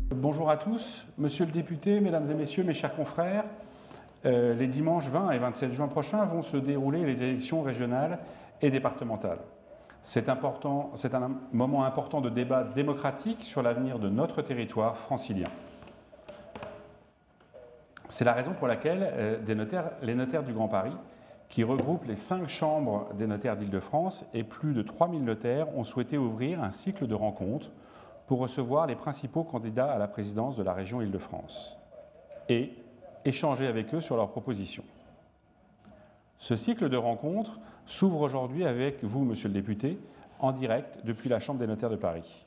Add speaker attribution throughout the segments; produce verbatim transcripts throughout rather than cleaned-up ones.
Speaker 1: Bonjour à tous. Monsieur le député, mesdames et messieurs, mes chers confrères, euh, les dimanches vingt et vingt-sept juin prochains vont se dérouler les élections régionales et départementales. C'est important, c'est un moment important de débat démocratique sur l'avenir de notre territoire francilien. C'est la raison pour laquelle euh, des notaires, les notaires du Grand Paris, qui regroupent les cinq chambres des notaires d'Île-de-France et plus de trois mille notaires, ont souhaité ouvrir un cycle de rencontres pour recevoir les principaux candidats à la présidence de la région Île-de-France et échanger avec eux sur leurs propositions. Ce cycle de rencontres s'ouvre aujourd'hui avec vous, monsieur le député, en direct depuis la Chambre des notaires de Paris.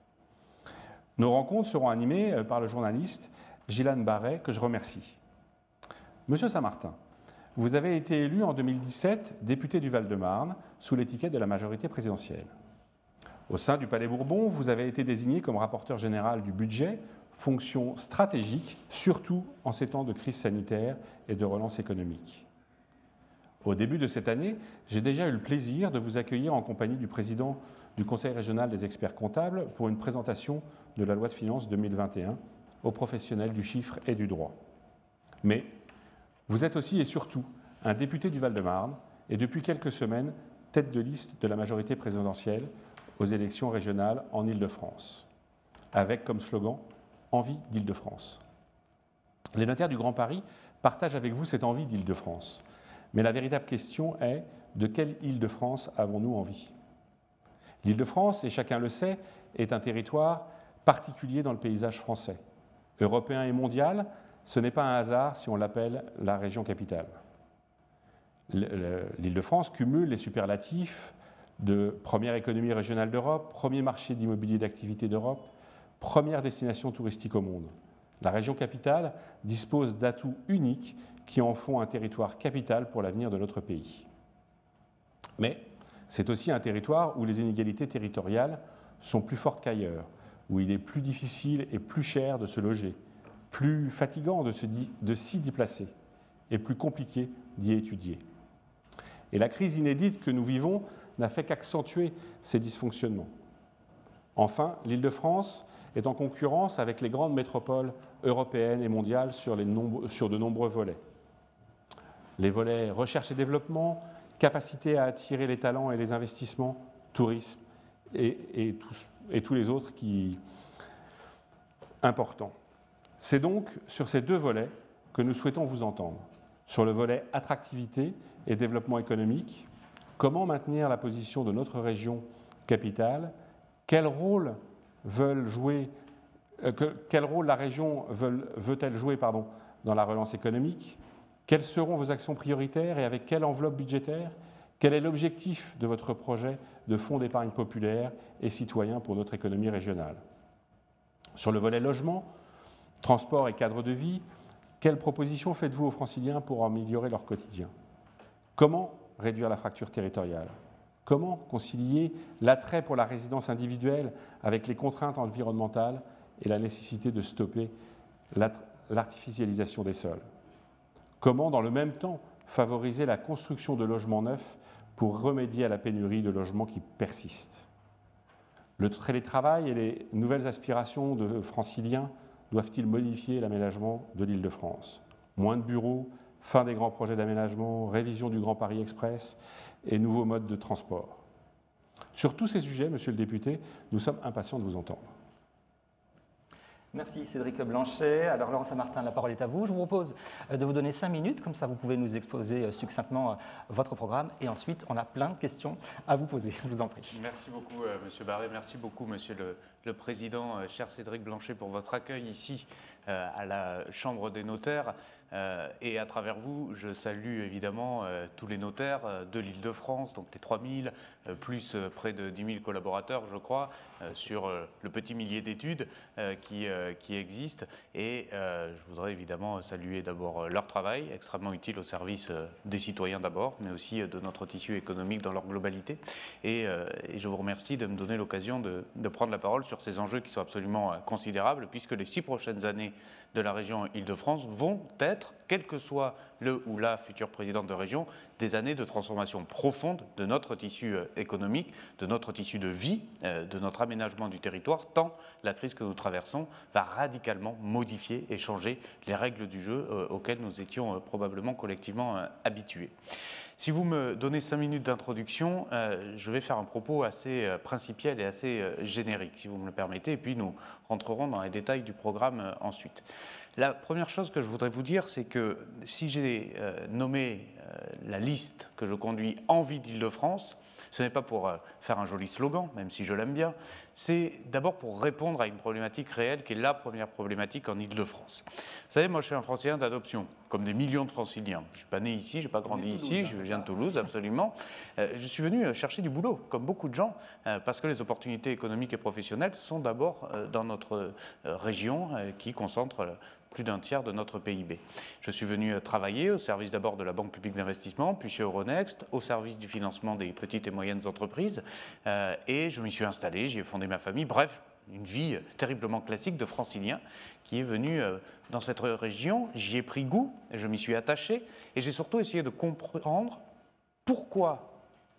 Speaker 1: Nos rencontres seront animées par le journaliste Gilane Barret, que je remercie. Monsieur Saint-Martin, vous avez été élu en deux mille dix-sept député du Val-de-Marne sous l'étiquette de la majorité présidentielle. Au sein du Palais Bourbon, vous avez été désigné comme rapporteur général du budget, fonction stratégique, surtout en ces temps de crise sanitaire et de relance économique. Au début de cette année, j'ai déjà eu le plaisir de vous accueillir en compagnie du président du Conseil régional des experts comptables pour une présentation de la loi de finances deux mille vingt et un aux professionnels du chiffre et du droit. Mais vous êtes aussi et surtout un député du Val-de-Marne et depuis quelques semaines, tête de liste de la majorité présidentielle aux élections régionales en Île-de-France, avec comme slogan « Envie d'Île-de-France ». Les notaires du Grand Paris partagent avec vous cette envie d'Île-de-France. Mais la véritable question est de quelle Île-de-France avons-nous envie? L'Île-de-France, et chacun le sait, est un territoire particulier dans le paysage français. Européen et mondial, ce n'est pas un hasard si on l'appelle la région capitale. L'Île-de-France cumule les superlatifs de première économie régionale d'Europe, premier marché d'immobilier d'activité d'Europe, première destination touristique au monde. La région capitale dispose d'atouts uniques qui en font un territoire capital pour l'avenir de notre pays. Mais c'est aussi un territoire où les inégalités territoriales sont plus fortes qu'ailleurs, où il est plus difficile et plus cher de se loger, plus fatigant de, se di- de s'y déplacer et plus compliqué d'y étudier. Et la crise inédite que nous vivons n'a fait qu'accentuer ces dysfonctionnements. Enfin, l'Île-de-France est en concurrence avec les grandes métropoles européennes et mondiales sur, les nombre, sur de nombreux volets. Les volets recherche et développement, capacité à attirer les talents et les investissements, tourisme et, et, tous, et tous les autres qui importants. C'est donc sur ces deux volets que nous souhaitons vous entendre. Sur le volet attractivité et développement économique, comment maintenir la position de notre région capitale? Quel rôle, veulent jouer, euh, que, quel rôle la région veut, veut-elle jouer pardon, dans la relance économique? Quelles seront vos actions prioritaires et avec quelle enveloppe budgétaire? Quel est l'objectif de votre projet de fonds d'épargne populaire et citoyen pour notre économie régionale? Sur le volet logement, transport et cadre de vie, quelles propositions faites-vous aux Franciliens pour améliorer leur quotidien? Comment réduire la fracture territoriale? Comment concilier l'attrait pour la résidence individuelle avec les contraintes environnementales et la nécessité de stopper l'artificialisation des sols? Comment, dans le même temps, favoriser la construction de logements neufs pour remédier à la pénurie de logements qui persiste? Le télétravail et les nouvelles aspirations de franciliens doivent-ils modifier l'aménagement de l'Île-de-France? Moins de bureaux, fin des grands projets d'aménagement, révision du Grand Paris Express et nouveaux modes de transport. Sur tous ces sujets, monsieur le député, nous sommes impatients de vous entendre.
Speaker 2: Merci Cédric Blanchet. Alors Laurent Saint-Martin, la parole est à vous. Je vous propose de vous donner cinq minutes, comme ça vous pouvez nous exposer succinctement votre programme et ensuite on a plein de questions à vous poser. Je vous en prie.
Speaker 3: Merci beaucoup euh, Monsieur Barret, merci beaucoup Monsieur le, le Président, euh, cher Cédric Blanchet, pour votre accueil ici euh, à la Chambre des notaires. Euh, et à travers vous, je salue évidemment euh, tous les notaires euh, de l'Île-de-France, donc les trois mille, euh, plus euh, près de dix mille collaborateurs, je crois, euh, sur euh, le petit millier d'études euh, qui, euh, qui existent. Et euh, je voudrais évidemment saluer d'abord euh, leur travail, extrêmement utile au service euh, des citoyens d'abord, mais aussi euh, de notre tissu économique dans leur globalité. Et, euh, et je vous remercie de me donner l'occasion de, de prendre la parole sur ces enjeux qui sont absolument euh, considérables, puisque les six prochaines années de la région Île-de-France vont être, quel que soit le ou la future présidente de région, des années de transformation profonde de notre tissu économique, de notre tissu de vie, de notre aménagement du territoire, tant la crise que nous traversons va radicalement modifier et changer les règles du jeu euh, auxquelles nous étions euh, probablement collectivement euh, habitués. Si vous me donnez cinq minutes d'introduction, euh, je vais faire un propos assez euh, principiel et assez euh, générique, si vous me le permettez, et puis nous rentrerons dans les détails du programme euh, ensuite. La première chose que je voudrais vous dire, c'est que si j'ai euh, nommé euh, la liste que je conduis Envie d'Île-de-France, ce n'est pas pour euh, faire un joli slogan, même si je l'aime bien, c'est d'abord pour répondre à une problématique réelle qui est la première problématique en Île-de-France. Vous savez, moi je suis un francilien d'adoption, comme des millions de franciliens. Je ne suis pas né ici, je n'ai pas grandi ici, je viens de Toulouse, absolument. Euh, je suis venu chercher du boulot, comme beaucoup de gens, euh, parce que les opportunités économiques et professionnelles sont d'abord euh, dans notre euh, région euh, qui concentre euh, plus d'un tiers de notre P I B. Je suis venu travailler au service d'abord de la Banque publique d'investissement, puis chez Euronext, au service du financement des petites et moyennes entreprises, euh, et je m'y suis installé, j'y ai fondé ma famille, bref, une vie terriblement classique de francilien qui est venu euh, dans cette région, j'y ai pris goût, je m'y suis attaché, et j'ai surtout essayé de comprendre pourquoi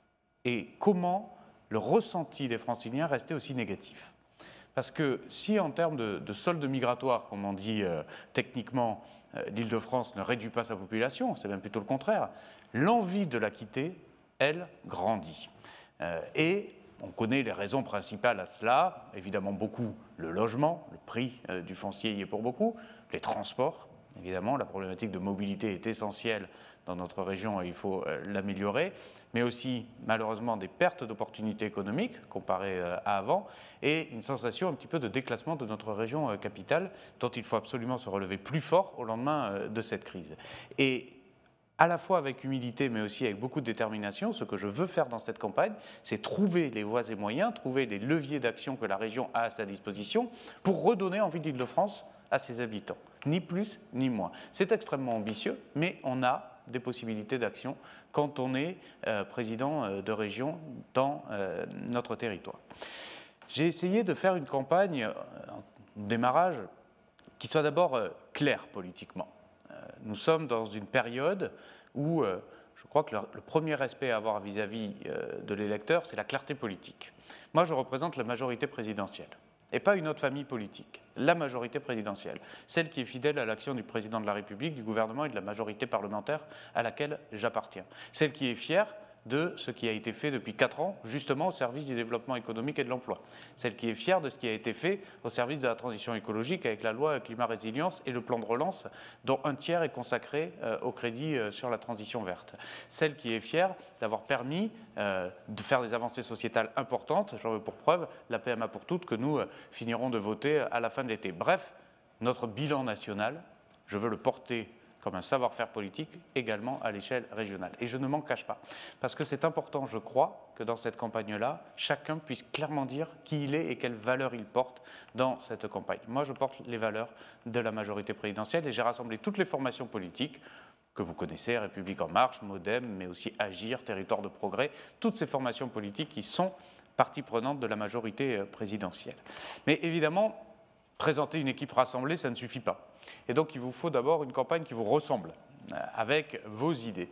Speaker 3: et comment le ressenti des franciliens restait aussi négatif. Parce que si en termes de, de solde migratoire, comme on dit euh, techniquement, euh, l'Île-de-France ne réduit pas sa population, c'est même plutôt le contraire, l'envie de la quitter, elle, grandit. Euh, et on connaît les raisons principales à cela, évidemment beaucoup le logement, le prix euh, du foncier y est pour beaucoup, les transports, évidemment, la problématique de mobilité est essentielle dans notre région et il faut euh, l'améliorer, mais aussi malheureusement des pertes d'opportunités économiques comparées euh, à avant et une sensation un petit peu de déclassement de notre région euh, capitale dont il faut absolument se relever plus fort au lendemain euh, de cette crise. Et à la fois avec humilité, mais aussi avec beaucoup de détermination, ce que je veux faire dans cette campagne, c'est trouver les voies et moyens, trouver les leviers d'action que la région a à sa disposition pour redonner envie d'Île-de-France à ses habitants, ni plus ni moins. C'est extrêmement ambitieux, mais on a des possibilités d'action quand on est euh, président euh, de région dans euh, notre territoire. J'ai essayé de faire une campagne, euh, un démarrage, qui soit d'abord euh, claire politiquement. Euh, nous sommes dans une période où euh, je crois que le, le premier respect à avoir vis-à-vis euh, de l'électeur, c'est la clarté politique. Moi, je représente la majorité présidentielle. Et pas une autre famille politique, la majorité présidentielle, celle qui est fidèle à l'action du président de la République, du gouvernement et de la majorité parlementaire à laquelle j'appartiens, celle qui est fière de ce qui a été fait depuis quatre ans, justement au service du développement économique et de l'emploi, celle qui est fière de ce qui a été fait au service de la transition écologique avec la loi climat résilience et le plan de relance dont un tiers est consacré euh, au crédit euh, sur la transition verte, celle qui est fière d'avoir permis euh, de faire des avancées sociétales importantes, j'en veux pour preuve la P M A pour toutes que nous euh, finirons de voter à la fin de l'été. Bref, notre bilan national, je veux le porter comme un savoir-faire politique également à l'échelle régionale. Et je ne m'en cache pas, parce que c'est important, je crois, que dans cette campagne-là, chacun puisse clairement dire qui il est et quelles valeurs il porte dans cette campagne. Moi, je porte les valeurs de la majorité présidentielle et j'ai rassemblé toutes les formations politiques que vous connaissez, République En Marche, Modem, mais aussi Agir, Territoire de Progrès, toutes ces formations politiques qui sont partie prenante de la majorité présidentielle. Mais évidemment, présenter une équipe rassemblée, ça ne suffit pas. Et donc, il vous faut d'abord une campagne qui vous ressemble, avec vos idées.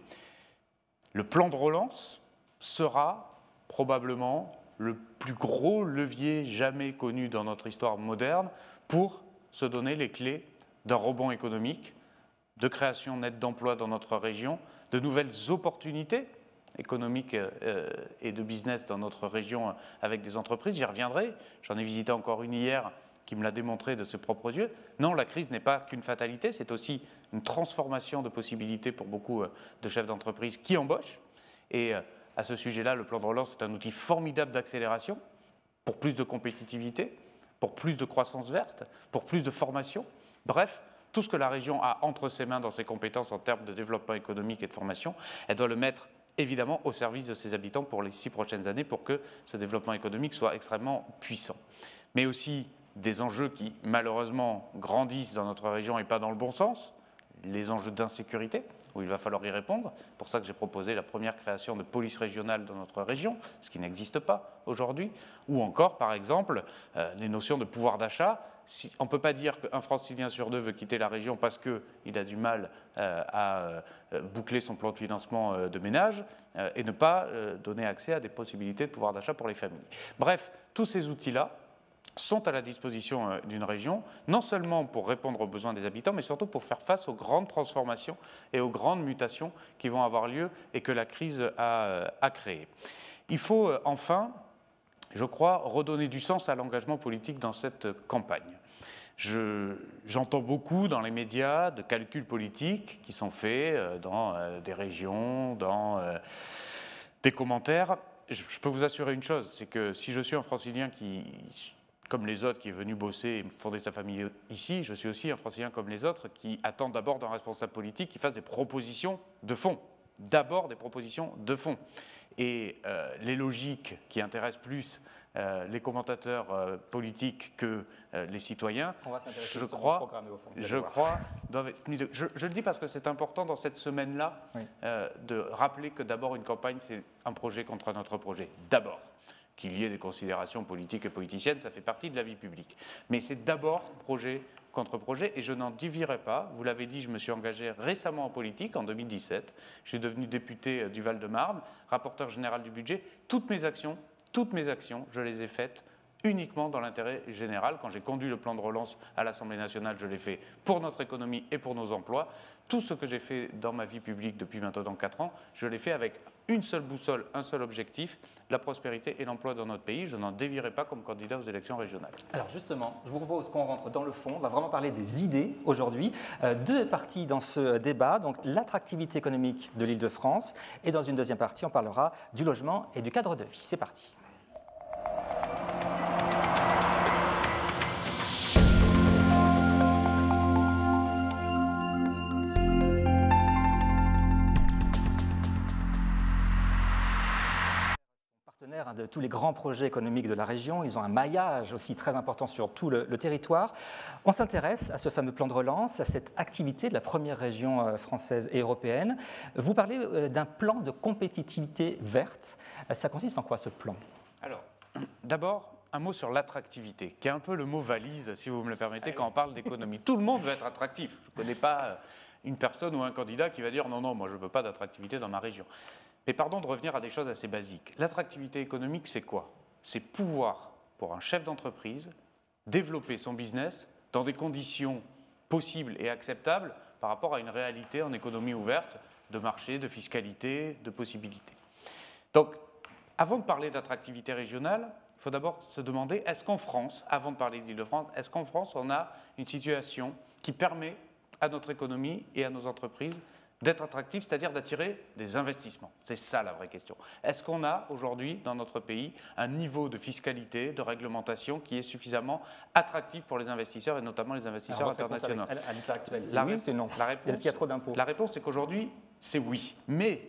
Speaker 3: Le plan de relance sera probablement le plus gros levier jamais connu dans notre histoire moderne pour se donner les clés d'un rebond économique, de création nette d'emplois dans notre région, de nouvelles opportunités économiques euh, et de business dans notre région avec des entreprises. J'y reviendrai, j'en ai visité encore une hier qui me l'a démontré de ses propres yeux. Non, la crise n'est pas qu'une fatalité, c'est aussi une transformation de possibilités pour beaucoup de chefs d'entreprise qui embauchent. Et à ce sujet-là, le plan de relance est un outil formidable d'accélération pour plus de compétitivité, pour plus de croissance verte, pour plus de formation. Bref, tout ce que la région a entre ses mains dans ses compétences en termes de développement économique et de formation, elle doit le mettre évidemment au service de ses habitants pour les six prochaines années pour que ce développement économique soit extrêmement puissant. Mais aussi des enjeux qui, malheureusement, grandissent dans notre région et pas dans le bon sens, les enjeux d'insécurité, où il va falloir y répondre. C'est pour ça que j'ai proposé la première création de police régionale dans notre région, ce qui n'existe pas aujourd'hui, ou encore, par exemple, euh, les notions de pouvoir d'achat. Si, on ne peut pas dire qu'un francilien sur deux veut quitter la région parce qu'il a du mal euh, à euh, boucler son plan de financement euh, de ménage euh, et ne pas euh, donner accès à des possibilités de pouvoir d'achat pour les familles. Bref, tous ces outils-là, sont à la disposition euh, d'une région, non seulement pour répondre aux besoins des habitants, mais surtout pour faire face aux grandes transformations et aux grandes mutations qui vont avoir lieu et que la crise a, euh, a créées. Il faut euh, enfin, je crois, redonner du sens à l'engagement politique dans cette campagne. Je, j'entends beaucoup dans les médias de calculs politiques qui sont faits euh, dans euh, des régions, dans euh, des commentaires. Je, je peux vous assurer une chose, c'est que si je suis un francilien qui, comme les autres, qui est venu bosser et fonder sa famille ici, je suis aussi un francilien comme les autres qui attend d'abord d'un responsable politique qui fasse des propositions de fond. D'abord des propositions de fond. Et euh, les logiques qui intéressent plus euh, les commentateurs euh, politiques que euh, les citoyens,
Speaker 2: On va s'intéresser
Speaker 3: je
Speaker 2: au
Speaker 3: crois,
Speaker 2: programme, au fond,
Speaker 3: je crois doivent être mis de, je, je le dis parce que c'est important dans cette semaine-là
Speaker 2: oui.
Speaker 3: euh, de rappeler que d'abord une campagne, c'est un projet contre un autre projet. D'abord. Qu'il y ait des considérations politiques et politiciennes, ça fait partie de la vie publique. Mais c'est d'abord projet contre projet, et je n'en divierai pas. Vous l'avez dit, je me suis engagé récemment en politique, en deux mille dix-sept. Je suis devenu député du Val-de-Marne, rapporteur général du budget. Toutes mes actions, toutes mes actions, je les ai faites uniquement dans l'intérêt général. Quand j'ai conduit le plan de relance à l'Assemblée nationale, je l'ai fait pour notre économie et pour nos emplois. Tout ce que j'ai fait dans ma vie publique depuis maintenant quatre ans, je l'ai fait avec une seule boussole, un seul objectif, la prospérité et l'emploi dans notre pays. Je n'en dévierai pas comme candidat aux élections régionales.
Speaker 2: Alors justement, je vous propose qu'on rentre dans le fond. On va vraiment parler des idées aujourd'hui. Euh, deux parties dans ce débat, donc l'attractivité économique de l'Île-de-France, et dans une deuxième partie, on parlera du logement et du cadre de vie. C'est parti. De tous les grands projets économiques de la région. Ils ont un maillage aussi très important sur tout le, le territoire. On s'intéresse à ce fameux plan de relance, à cette activité de la première région française et européenne. Vous parlez d'un plan de compétitivité verte. Ça consiste en quoi ce plan?
Speaker 3: Alors, d'abord, un mot sur l'attractivité, qui est un peu le mot valise, si vous me le permettez, quand on parle d'économie. Tout le monde veut être attractif. Je ne connais pas une personne ou un candidat qui va dire « non, non, moi je ne veux pas d'attractivité dans ma région ». Mais pardon de revenir à des choses assez basiques. L'attractivité économique, c'est quoi? C'est pouvoir, pour un chef d'entreprise, développer son business dans des conditions possibles et acceptables par rapport à une réalité en économie ouverte, de marché, de fiscalité, de possibilités. Donc, avant de parler d'attractivité régionale, il faut d'abord se demander, est-ce qu'en France, avant de parler d'Île-de-France, est-ce qu'en France, on a une situation qui permet à notre économie et à nos entreprises d'être attractif, c'est-à-dire d'attirer des investissements? C'est ça la vraie question. Est-ce qu'on a aujourd'hui dans notre pays un niveau de fiscalité, de réglementation qui est suffisamment attractif pour les investisseurs et notamment les investisseurs
Speaker 2: Alors,
Speaker 3: internationaux?
Speaker 2: À l'état actuel, c'est
Speaker 3: la
Speaker 2: oui ou c'est non?
Speaker 3: La réponse,
Speaker 2: Est-ce qu'il y a trop d'impôts?
Speaker 3: La réponse c'est qu'aujourd'hui, c'est oui. Mais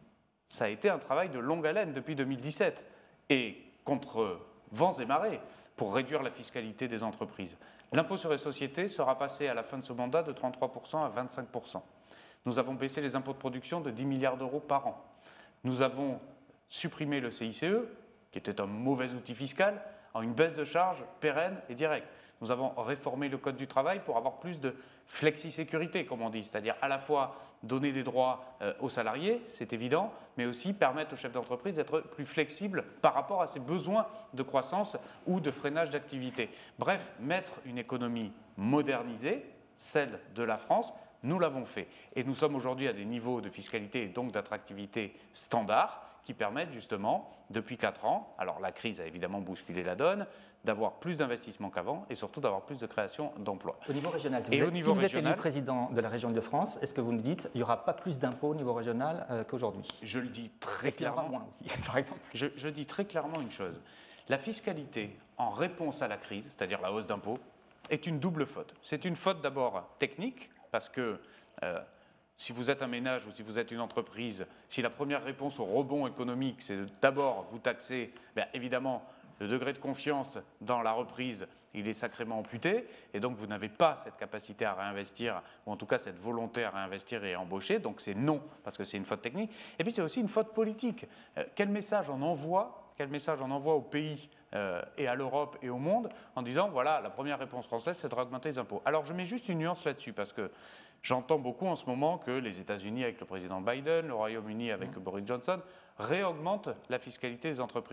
Speaker 3: ça a été un travail de longue haleine depuis deux mille dix-sept et contre vents et marées pour réduire la fiscalité des entreprises. L'impôt sur les sociétés sera passé à la fin de ce mandat de trente-trois pour cent à vingt-cinq pour cent. Nous avons baissé les impôts de production de dix milliards d'euros par an. Nous avons supprimé le C I C E, qui était un mauvais outil fiscal, en une baisse de charges pérenne et directe. Nous avons réformé le Code du travail pour avoir plus de flexi-sécurité, comme on dit, c'est-à-dire à la fois donner des droits euh, aux salariés, c'est évident, mais aussi permettre aux chefs d'entreprise d'être plus flexibles par rapport à ses besoins de croissance ou de freinage d'activité. Bref, mettre une économie modernisée, celle de la France, nous l'avons fait. Et nous sommes aujourd'hui à des niveaux de fiscalité et donc d'attractivité standards qui permettent justement, depuis quatre ans, alors la crise a évidemment bousculé la donne, d'avoir plus d'investissements qu'avant et surtout d'avoir plus de création d'emplois.
Speaker 2: Au niveau régional, si
Speaker 3: et
Speaker 2: vous,
Speaker 3: au
Speaker 2: êtes,
Speaker 3: niveau
Speaker 2: si vous
Speaker 3: régional,
Speaker 2: êtes élu président de la région Île-de-France, est-ce que vous nous dites qu'il n'y aura pas plus d'impôts au niveau régional euh, qu'aujourd'hui?
Speaker 3: Je le dis très
Speaker 2: est-ce qu'il y en aura
Speaker 3: clairement.
Speaker 2: moins aussi, par exemple?
Speaker 3: Je, je dis très clairement une chose. La fiscalité en réponse à la crise, c'est-à-dire la hausse d'impôts, est une double faute. C'est une faute d'abord technique, parce que euh, si vous êtes un ménage ou si vous êtes une entreprise, si la première réponse au rebond économique, c'est d'abord vous taxer, bien évidemment, le degré de confiance dans la reprise, il est sacrément amputé, et donc vous n'avez pas cette capacité à réinvestir, ou en tout cas cette volonté à réinvestir et à embaucher, donc c'est non, parce que c'est une faute technique. Et puis c'est aussi une faute politique. Euh, quel message on envoie Quel message on envoie au pays euh, et à l'Europe et au monde en disant, voilà, la première réponse française, c'est de augmenter les impôts. Alors je mets juste une nuance là-dessus, parce que j'entends beaucoup en ce moment que les États-Unis avec le président Biden, le Royaume-Uni avec mmh. Boris Johnson, réaugmentent la fiscalité des entreprises.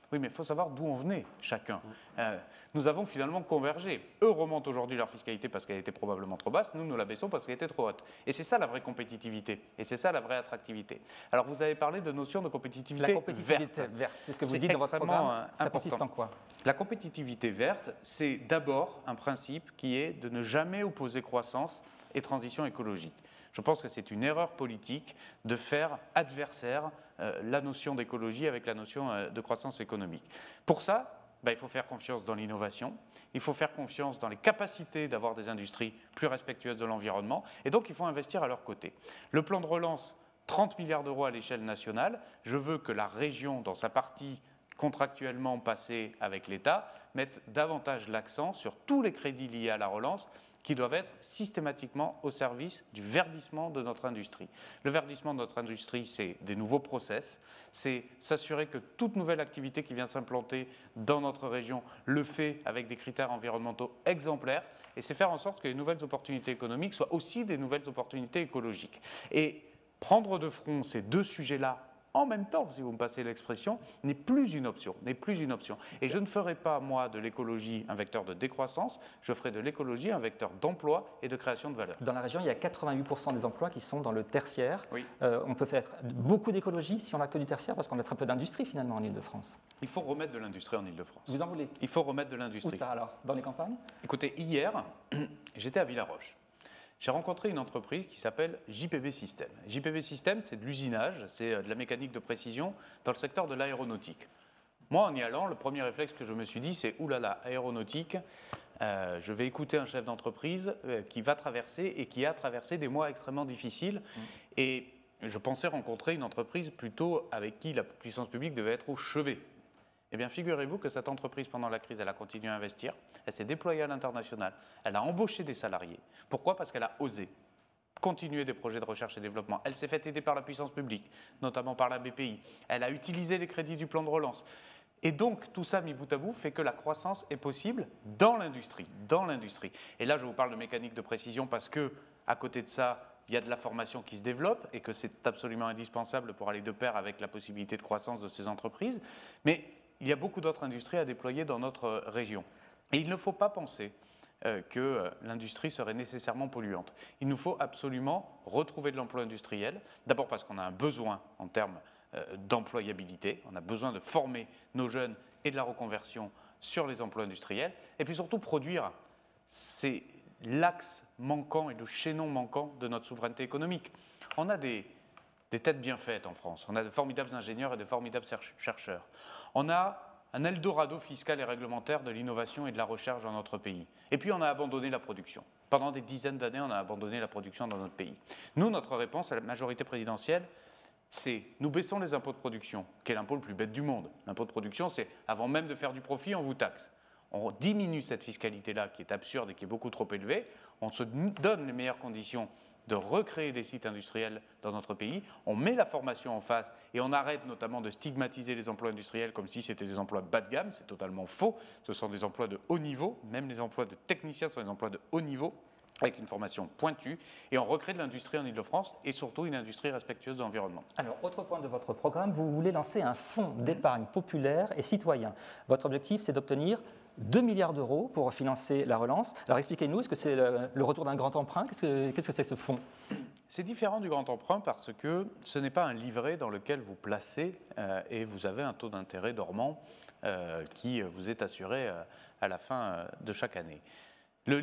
Speaker 3: Oui, mais il faut savoir d'où on venait, chacun. Euh, nous avons finalement convergé. Eux remontent aujourd'hui leur fiscalité parce qu'elle était probablement trop basse, nous, nous la baissons parce qu'elle était trop haute. Et c'est ça la vraie compétitivité, et c'est ça la vraie attractivité. Alors, vous avez parlé de notion de compétitivité verte.
Speaker 2: La compétitivité verte, verte c'est ce que vous
Speaker 3: C'est
Speaker 2: dites dans votre programme. Ça
Speaker 3: important.
Speaker 2: consiste en quoi?
Speaker 3: La compétitivité verte, c'est d'abord un principe qui est de ne jamais opposer croissance et transition écologique. Je pense que c'est une erreur politique de faire adversaire euh, la notion d'écologie avec la notion euh, de croissance économique. Pour ça, ben, il faut faire confiance dans l'innovation, il faut faire confiance dans les capacités d'avoir des industries plus respectueuses de l'environnement, et donc il faut investir à leur côté. Le plan de relance, trente milliards d'euros à l'échelle nationale, je veux que la région, dans sa partie contractuellement passée avec l'État, mette davantage l'accent sur tous les crédits liés à la relance, qui doivent être systématiquement au service du verdissement de notre industrie. Le verdissement de notre industrie, c'est des nouveaux process, c'est s'assurer que toute nouvelle activité qui vient s'implanter dans notre région le fait avec des critères environnementaux exemplaires, et c'est faire en sorte que les nouvelles opportunités économiques soient aussi des nouvelles opportunités écologiques. Et prendre de front ces deux sujets-là en même temps, si vous me passez l'expression, n'est plus une option, n'est plus une option. Et je ne ferai pas, moi, de l'écologie un vecteur de décroissance, je ferai de l'écologie un vecteur d'emploi et de création de valeur.
Speaker 2: Dans la région, il y a quatre-vingt-huit pour cent des emplois qui sont dans le tertiaire.
Speaker 3: Oui.
Speaker 2: Euh, on peut faire beaucoup d'écologie si on n'a que du tertiaire, parce qu'on a très peu d'industrie, finalement, en Île-de-France.
Speaker 3: Il faut remettre de l'industrie en Île-de-France.
Speaker 2: Vous en voulez?
Speaker 3: Il faut remettre de l'industrie.
Speaker 2: Où ça, alors? Dans les campagnes?
Speaker 3: Écoutez, hier, j'étais à Villaroche. J'ai rencontré une entreprise qui s'appelle J P B System. J P B System, c'est de l'usinage, c'est de la mécanique de précision dans le secteur de l'aéronautique. Moi, en y allant, le premier réflexe que je me suis dit, c'est « oulala, aéronautique, euh, je vais écouter un chef d'entreprise euh, qui va traverser et qui a traversé des mois extrêmement difficiles. Mmh. » Et je pensais rencontrer une entreprise plutôt avec qui la puissance publique devait être au chevet. Eh bien, figurez-vous que cette entreprise, pendant la crise, elle a continué à investir, elle s'est déployée à l'international, elle a embauché des salariés. Pourquoi? Parce qu'elle a osé continuer des projets de recherche et développement. Elle s'est fait aider par la puissance publique, notamment par la B P I. Elle a utilisé les crédits du plan de relance. Et donc, tout ça mis bout à bout fait que la croissance est possible dans l'industrie, dans l'industrie. Et là, je vous parle de mécanique de précision parce que, à côté de ça, il y a de la formation qui se développe et que c'est absolument indispensable pour aller de pair avec la possibilité de croissance de ces entreprises. Mais il y a beaucoup d'autres industries à déployer dans notre région. Et il ne faut pas penser euh, que euh, l'industrie serait nécessairement polluante. Il nous faut absolument retrouver de l'emploi industriel, d'abord parce qu'on a un besoin en termes euh, d'employabilité, on a besoin de former nos jeunes et de la reconversion sur les emplois industriels, et puis surtout produire, c'est l'axe manquant et le chaînon manquant de notre souveraineté économique. On a des... des têtes bien faites en France. On a de formidables ingénieurs et de formidables chercheurs. On a un Eldorado fiscal et réglementaire de l'innovation et de la recherche dans notre pays. Et puis on a abandonné la production. Pendant des dizaines d'années, on a abandonné la production dans notre pays. Nous, notre réponse à la majorité présidentielle, c'est nous baissons les impôts de production, qui est l'impôt le plus bête du monde. L'impôt de production, c'est avant même de faire du profit, on vous taxe. On diminue cette fiscalité-là qui est absurde et qui est beaucoup trop élevée. On se donne les meilleures conditions de recréer des sites industriels dans notre pays, on met la formation en face et on arrête notamment de stigmatiser les emplois industriels comme si c'était des emplois bas de gamme, c'est totalement faux, ce sont des emplois de haut niveau, même les emplois de techniciens sont des emplois de haut niveau, avec une formation pointue, et on recrée de l'industrie en Île-de-France et surtout une industrie respectueuse de l'environnement.
Speaker 2: Alors, autre point de votre programme, vous voulez lancer un fonds d'épargne populaire et citoyen. Votre objectif, c'est d'obtenir deux milliards d'euros pour financer la relance. Alors expliquez-nous, est-ce que c'est le, le retour d'un grand emprunt? Qu'est-ce que, qu'est-ce que c'est ce fonds?
Speaker 3: C'est différent du grand emprunt parce que ce n'est pas un livret dans lequel vous placez euh, et vous avez un taux d'intérêt dormant euh, qui vous est assuré euh, à la fin euh, de chaque année. Le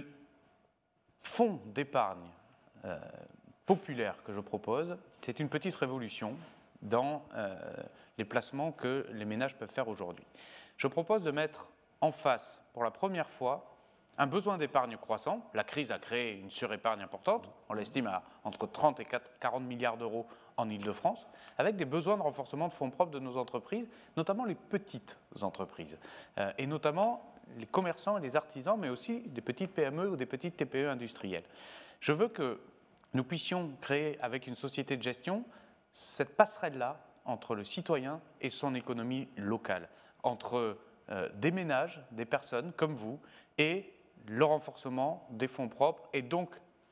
Speaker 3: fonds d'épargne euh, populaire que je propose, c'est une petite révolution dans euh, les placements que les ménages peuvent faire aujourd'hui. Je propose de mettre en face, pour la première fois, un besoin d'épargne croissant. La crise a créé une surépargne importante, on l'estime à entre trente et quarante milliards d'euros en Île-de-France, avec des besoins de renforcement de fonds propres de nos entreprises, notamment les petites entreprises, euh, et notamment les commerçants et les artisans, mais aussi des petites P M E ou des petites T P E industrielles. Je veux que nous puissions créer, avec une société de gestion, cette passerelle-là entre le citoyen et son économie locale, entre Euh, des ménages, des personnes comme vous, et le renforcement des fonds propres, et donc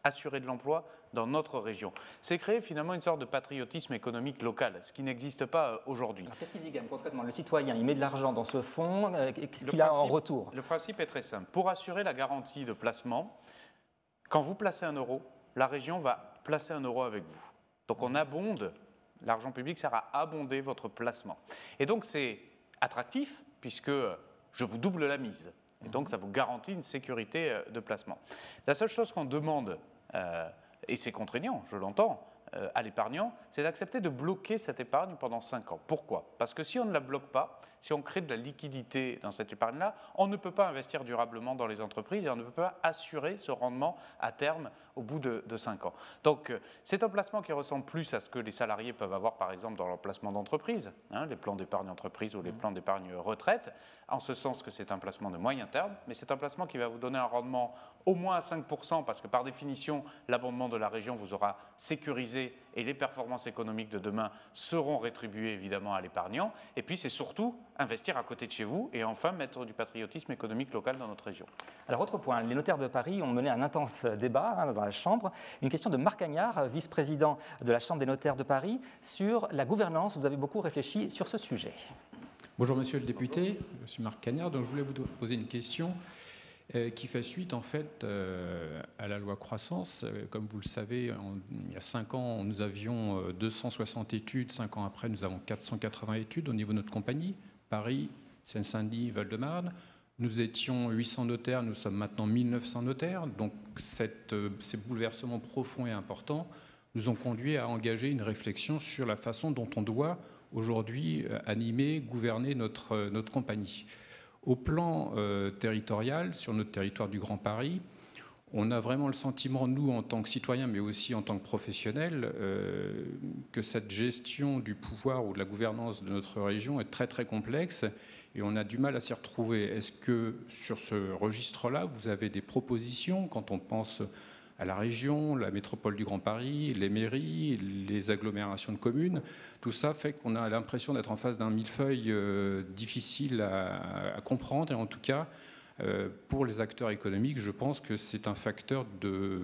Speaker 3: assurer de l'emploi dans notre région. C'est créer finalement une sorte de patriotisme économique local, ce qui n'existe pas aujourd'hui.
Speaker 2: Qu'est-ce qu'ils y gagnent concrètement? Le citoyen, il met de l'argent dans ce fonds, euh, qu'est-ce qu'il a en retour?
Speaker 3: Le principe est très simple. Pour assurer la garantie de placement, quand vous placez un euro, la région va placer un euro avec vous. Donc on abonde, l'argent public sert à abonder votre placement. Et donc c'est attractif puisque je vous double la mise. Et donc ça vous garantit une sécurité de placement. La seule chose qu'on demande, euh, et c'est contraignant, je l'entends, euh, à l'épargnant, c'est d'accepter de bloquer cette épargne pendant cinq ans. Pourquoi? Parce que si on ne la bloque pas, si on crée de la liquidité dans cette épargne-là, on ne peut pas investir durablement dans les entreprises et on ne peut pas assurer ce rendement à terme au bout de, de cinq ans. Donc c'est un placement qui ressemble plus à ce que les salariés peuvent avoir par exemple dans leur placement d'entreprise, hein, les plans d'épargne entreprise ou les plans d'épargne retraite, en ce sens que c'est un placement de moyen terme, mais c'est un placement qui va vous donner un rendement au moins à cinq pour cent parce que par définition, l'abondement de la région vous aura sécurisé et les performances économiques de demain seront rétribuées évidemment à l'épargnant. Et puis c'est surtout investir à côté de chez vous et enfin mettre du patriotisme économique local dans notre région.
Speaker 2: Alors autre point, les notaires de Paris ont mené un intense débat hein, dans la Chambre. Une question de Marc Cagnard, vice-président de la Chambre des notaires de Paris, sur la gouvernance. Vous avez beaucoup réfléchi sur ce sujet.
Speaker 4: Bonjour monsieur le député, je suis Marc Cagnard, donc je voulais vous poser une question euh, qui fait suite en fait euh, à la loi croissance. Euh, comme vous le savez, en, il y a cinq ans, nous avions euh, deux cent soixante études, cinq ans après, nous avons quatre cent quatre-vingts études au niveau de notre compagnie, Paris, Seine-Saint-Denis, Val-de-Marne. Nous étions huit cents notaires, nous sommes maintenant mille neuf cents notaires, donc cette, euh, ces bouleversements profonds et importants nous ont conduit à engager une réflexion sur la façon dont on doit aujourd'hui animer, gouverner notre, notre compagnie. Au plan euh, territorial, sur notre territoire du Grand Paris, on a vraiment le sentiment, nous, en tant que citoyens, mais aussi en tant que professionnels, euh, que cette gestion du pouvoir ou de la gouvernance de notre région est très, très complexe et on a du mal à s'y retrouver. Est-ce que, sur ce registre-là, vous avez des propositions quand on pense à la région, la métropole du Grand Paris, les mairies, les agglomérations de communes? Tout ça fait qu'on a l'impression d'être en face d'un millefeuille euh, difficile à, à comprendre. Et en tout cas, euh, pour les acteurs économiques, je pense que c'est un facteur de,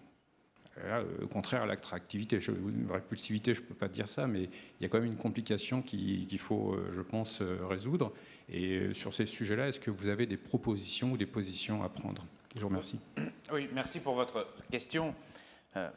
Speaker 4: euh, contraire à l'attractivité. Une répulsivité, je ne peux pas dire ça, mais il y a quand même une complication qu'il qu'il faut, je pense, résoudre. Et sur ces sujets-là, est-ce que vous avez des propositions ou des positions à prendre? Je vous remercie.
Speaker 3: Oui, merci pour votre question. Euh,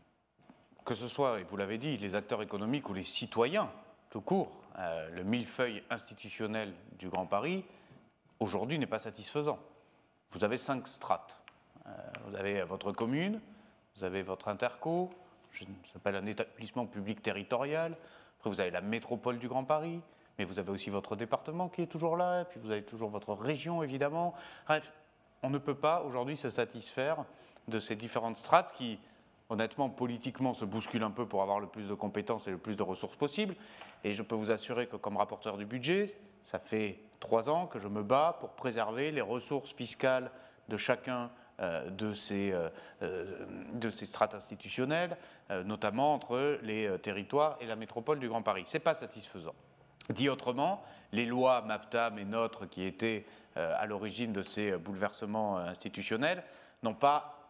Speaker 3: que ce soit, et vous l'avez dit, les acteurs économiques ou les citoyens, tout court, euh, le millefeuille institutionnel du Grand Paris, aujourd'hui, n'est pas satisfaisant. Vous avez cinq strates. Euh, vous avez votre commune, vous avez votre interco, ça s'appelle un établissement public territorial, après vous avez la métropole du Grand Paris, mais vous avez aussi votre département qui est toujours là, et puis vous avez toujours votre région, évidemment. Bref, on ne peut pas aujourd'hui se satisfaire de ces différentes strates qui, honnêtement, politiquement, se bousculent un peu pour avoir le plus de compétences et le plus de ressources possibles. Et je peux vous assurer que, comme rapporteur du budget, ça fait trois ans que je me bats pour préserver les ressources fiscales de chacun euh, de, ces, euh, de ces strates institutionnelles, euh, notamment entre les euh, territoires et la métropole du Grand Paris. Ce n'est pas satisfaisant. Dit autrement, les lois MAPTAM et NOTRe qui étaient euh, à l'origine de ces bouleversements euh, institutionnels n'ont pas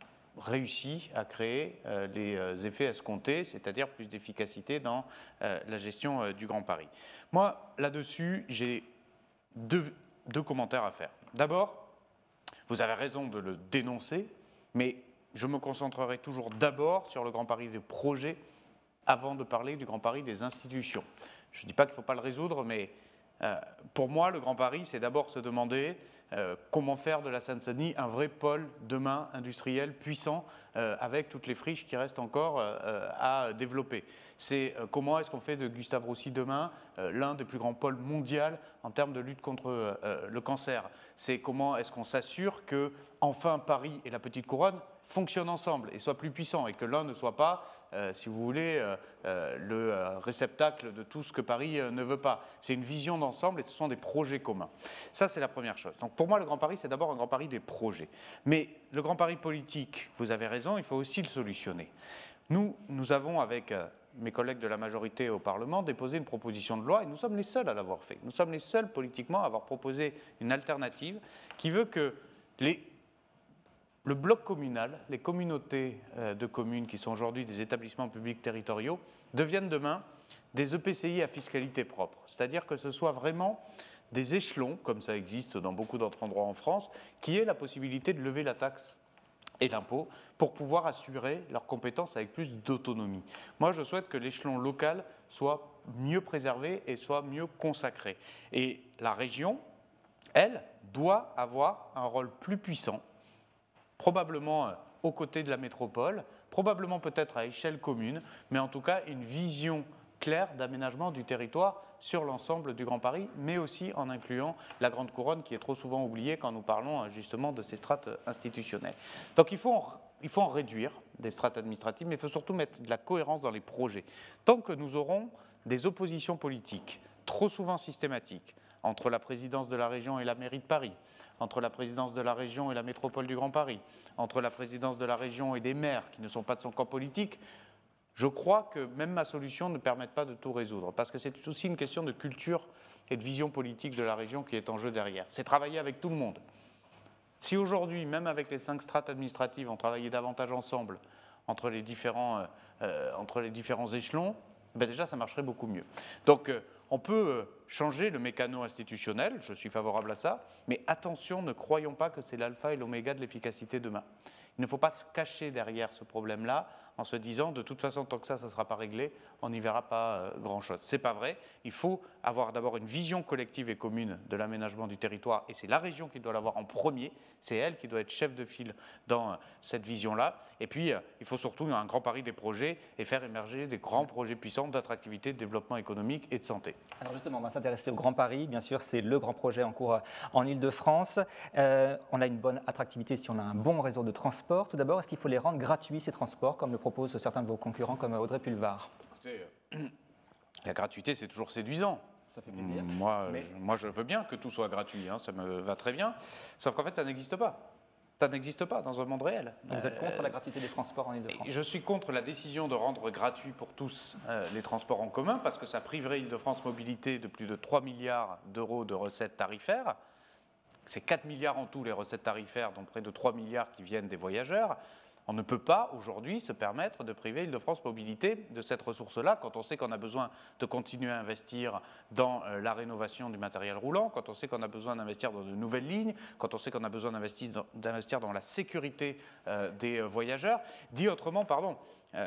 Speaker 3: réussi à créer euh, les euh, effets escomptés, c'est-à-dire plus d'efficacité dans euh, la gestion euh, du Grand Paris. Moi, là-dessus, j'ai deux, deux commentaires à faire. D'abord, vous avez raison de le dénoncer, mais je me concentrerai toujours d'abord sur le Grand Paris des projets avant de parler du Grand Paris des institutions. Je ne dis pas qu'il ne faut pas le résoudre, mais euh, pour moi, le Grand Paris, c'est d'abord se demander euh, comment faire de la Seine-Saint-Denis un vrai pôle demain industriel puissant euh, avec toutes les friches qui restent encore euh, à développer. C'est euh, comment est-ce qu'on fait de Gustave Roussy demain euh, l'un des plus grands pôles mondiaux en termes de lutte contre euh, le cancer. C'est comment est-ce qu'on s'assure que enfin Paris et la Petite Couronne fonctionnent ensemble et soient plus puissants et que l'un ne soit pas, euh, si vous voulez, euh, euh, le euh, réceptacle de tout ce que Paris euh, ne veut pas. C'est une vision d'ensemble et ce sont des projets communs. Ça, c'est la première chose. Donc pour moi, le Grand Paris, c'est d'abord un Grand Paris des projets. Mais le Grand Paris politique, vous avez raison, il faut aussi le solutionner. Nous, nous avons, avec euh, mes collègues de la majorité au Parlement, déposé une proposition de loi et nous sommes les seuls à l'avoir fait. Nous sommes les seuls politiquement à avoir proposé une alternative qui veut que les le bloc communal, les communautés de communes qui sont aujourd'hui des établissements publics territoriaux, deviennent demain des E P C I à fiscalité propre. C'est-à-dire que ce soit vraiment des échelons, comme ça existe dans beaucoup d'autres endroits en France, qui aient la possibilité de lever la taxe et l'impôt pour pouvoir assurer leurs compétences avec plus d'autonomie. Moi, je souhaite que l'échelon local soit mieux préservé et soit mieux consacré. Et la région, elle, doit avoir un rôle plus puissant, probablement aux côtés de la métropole, probablement peut-être à échelle commune, mais en tout cas une vision claire d'aménagement du territoire sur l'ensemble du Grand Paris, mais aussi en incluant la Grande Couronne qui est trop souvent oubliée quand nous parlons justement de ces strates institutionnelles. Donc il faut en, il faut en réduire des strates administratives, mais il faut surtout mettre de la cohérence dans les projets. Tant que nous aurons des oppositions politiques trop souvent systématiques entre la présidence de la région et la mairie de Paris, entre la présidence de la région et la métropole du Grand Paris, entre la présidence de la région et des maires qui ne sont pas de son camp politique, je crois que même ma solution ne permet pas de tout résoudre, parce que c'est aussi une question de culture et de vision politique de la région qui est en jeu derrière. C'est travailler avec tout le monde. Si aujourd'hui, même avec les cinq strates administratives, on travaillait davantage ensemble entre les différents, euh, entre les différents échelons, ben déjà ça marcherait beaucoup mieux. Donc euh, on peut changer le mécano institutionnel, je suis favorable à ça, mais attention, ne croyons pas que c'est l'alpha et l'oméga de l'efficacité demain. Il ne faut pas se cacher derrière ce problème-là en se disant de toute façon, tant que ça, ça ne sera pas réglé, on n'y verra pas euh, grand-chose. Ce n'est pas vrai. Il faut avoir d'abord une vision collective et commune de l'aménagement du territoire, et c'est la région qui doit l'avoir en premier. C'est elle qui doit être chef de file dans euh, cette vision-là. Et puis, euh, il faut surtout un grand pari des projets et faire émerger des grands projets puissants d'attractivité, de développement économique et de santé.
Speaker 2: Alors justement, on va s'intéresser au Grand Paris. Bien sûr, c'est le grand projet en cours en Île-de-France. Euh, on a une bonne attractivité si on a un bon réseau de transport. Tout d'abord, est-ce qu'il faut les rendre gratuits, ces transports, comme le proposent certains de vos concurrents, comme Audrey Pulvar?
Speaker 3: Écoutez, euh, la gratuité, c'est toujours séduisant.
Speaker 2: Ça fait plaisir.
Speaker 3: Moi,
Speaker 2: Mais...
Speaker 3: je, moi, je veux bien que tout soit gratuit, hein, ça me va très bien. Sauf qu'en fait, ça n'existe pas. Ça n'existe pas dans un monde réel.
Speaker 2: Vous êtes contre euh, la gratuité des transports en Île-de-France?
Speaker 3: Je suis contre la décision de rendre gratuit pour tous euh, les transports en commun, parce que ça priverait Île-de-France Mobilité de plus de trois milliards d'euros de recettes tarifaires. C'est quatre milliards en tout les recettes tarifaires, dont près de trois milliards qui viennent des voyageurs. On ne peut pas aujourd'hui se permettre de priver Île-de-France Mobilité de cette ressource-là, quand on sait qu'on a besoin de continuer à investir dans euh, la rénovation du matériel roulant, quand on sait qu'on a besoin d'investir dans de nouvelles lignes, quand on sait qu'on a besoin d'investir dans, d'investir dans la sécurité euh, des euh, voyageurs. Dit autrement, pardon, euh,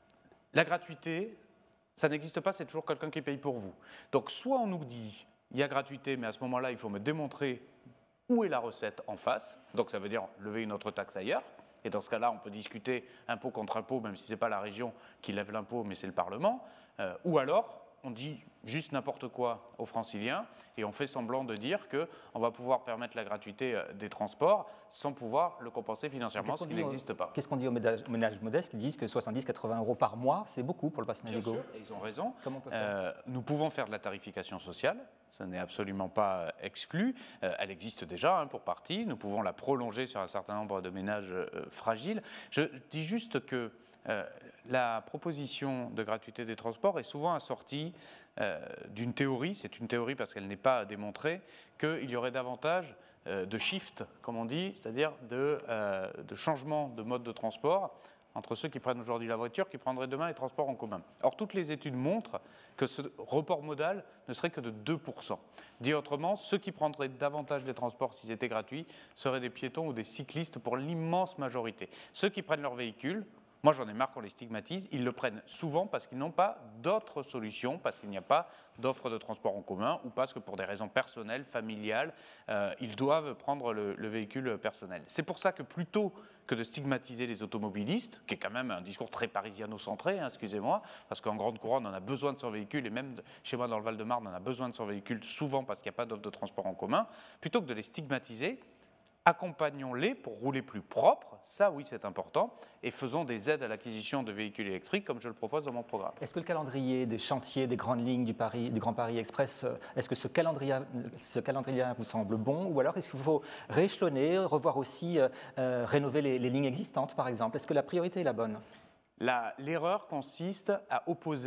Speaker 3: la gratuité, ça n'existe pas, c'est toujours quelqu'un qui paye pour vous. Donc soit on nous dit, il y a gratuité, mais à ce moment-là, il faut me démontrer où est la recette en face, donc ça veut dire lever une autre taxe ailleurs. Et dans ce cas-là, on peut discuter impôt contre impôt, même si ce n'est pas la région qui lève l'impôt, mais c'est le Parlement. Euh, ou alors, on dit juste n'importe quoi aux Franciliens et on fait semblant de dire qu'on va pouvoir permettre la gratuité des transports sans pouvoir le compenser financièrement, ce qui n'existe pas.
Speaker 2: Qu'est-ce qu'on dit aux ménages, ménages modestes qui disent que soixante-dix à quatre-vingts euros par mois, c'est beaucoup pour le pass Navigo?
Speaker 3: Bien sûr, et ils ont raison.
Speaker 2: Comment on peut faire
Speaker 3: euh, nous pouvons faire de la tarification sociale. Ce n'est absolument pas exclu. Euh, elle existe déjà hein, pour partie. Nous pouvons la prolonger sur un certain nombre de ménages euh, fragiles. Je dis juste que euh, la proposition de gratuité des transports est souvent assortie euh, d'une théorie. C'est une théorie parce qu'elle n'est pas démontrée, qu'il y aurait davantage euh, de shift, comme on dit, c'est-à-dire de, euh, de changement de mode de transport entre ceux qui prennent aujourd'hui la voiture, qui prendraient demain les transports en commun. Or, toutes les études montrent que ce report modal ne serait que de deux pour cent. Dit autrement, ceux qui prendraient davantage les transports s'ils étaient gratuits seraient des piétons ou des cyclistes pour l'immense majorité. Ceux qui prennent leur véhicule, moi j'en ai marre qu'on les stigmatise, ils le prennent souvent parce qu'ils n'ont pas d'autres solutions, parce qu'il n'y a pas d'offre de transport en commun ou parce que pour des raisons personnelles, familiales, euh, ils doivent prendre le, le véhicule personnel. C'est pour ça que plutôt que de stigmatiser les automobilistes, qui est quand même un discours très parisiano-centré, hein, excusez-moi, parce qu'en Grande Couronne, on a besoin de son véhicule, et même chez moi dans le Val-de-Marne, on a besoin de son véhicule souvent parce qu'il n'y a pas d'offre de transport en commun, plutôt que de les stigmatiser, accompagnons-les pour rouler plus propre, ça oui c'est important, et faisons des aides à l'acquisition de véhicules électriques comme je le propose dans mon programme.
Speaker 2: Est-ce que le calendrier des chantiers, des grandes lignes du, Paris, du Grand Paris Express, est-ce que ce calendrier, ce calendrier vous semble bon, ou alors est-ce qu'il faut rééchelonner, revoir aussi, euh, rénover les, les lignes existantes par exemple? Est-ce que la priorité est la bonne?
Speaker 3: La, l'erreur consiste à opposer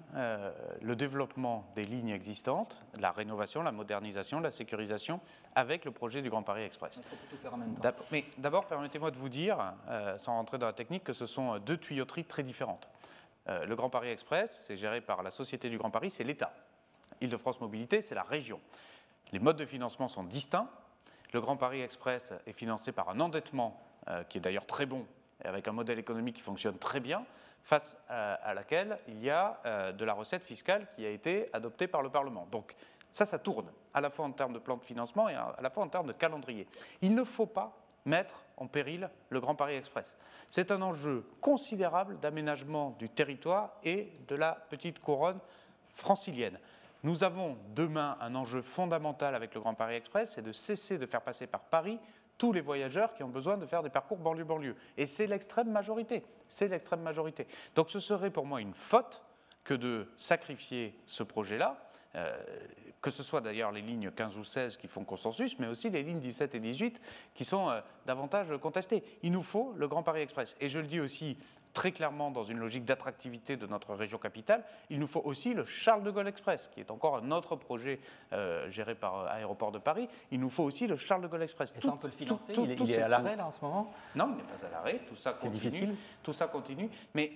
Speaker 3: euh, le développement des lignes existantes, la rénovation, la modernisation, la sécurisation, avec le projet du Grand Paris Express.
Speaker 2: Il faut tout faire en même temps.
Speaker 3: D'ab- Mais d'abord, permettez-moi de vous dire, euh, sans rentrer dans la technique, que ce sont deux tuyauteries très différentes. Euh, le Grand Paris Express, c'est géré par la Société du Grand Paris, c'est l'État. Île-de-France Mobilité, c'est la région. Les modes de financement sont distincts. Le Grand Paris Express est financé par un endettement euh, qui est d'ailleurs très bon, et avec un modèle économique qui fonctionne très bien, face à, à laquelle il y a euh, de la recette fiscale qui a été adoptée par le Parlement. Donc ça, ça tourne, à la fois en termes de plan de financement et à la fois en termes de calendrier. Il ne faut pas mettre en péril le Grand Paris Express. C'est un enjeu considérable d'aménagement du territoire et de la petite couronne francilienne. Nous avons demain un enjeu fondamental avec le Grand Paris Express, c'est de cesser de faire passer par Paris tous les voyageurs qui ont besoin de faire des parcours banlieue-banlieue. Et c'est l'extrême majorité. C'est l'extrême majorité. Donc ce serait pour moi une faute que de sacrifier ce projet-là, euh, que ce soit d'ailleurs les lignes quinze ou seize qui font consensus, mais aussi les lignes dix-sept et dix-huit qui sont euh, davantage contestées. Il nous faut le Grand Paris Express. Et je le dis aussi très clairement dans une logique d'attractivité de notre région capitale, il nous faut aussi le Charles de Gaulle Express, qui est encore un autre projet euh, géré par euh, Aéroport de Paris. Il nous faut aussi le Charles de Gaulle Express.
Speaker 2: Et ça, on peut le financer.
Speaker 3: Tout,
Speaker 2: il est,
Speaker 3: tout,
Speaker 2: il est à l'arrêt, là, en ce moment?
Speaker 3: Non, il n'est pas à l'arrêt. Tout ça continue.
Speaker 2: C'est difficile.
Speaker 3: Tout ça continue. Mais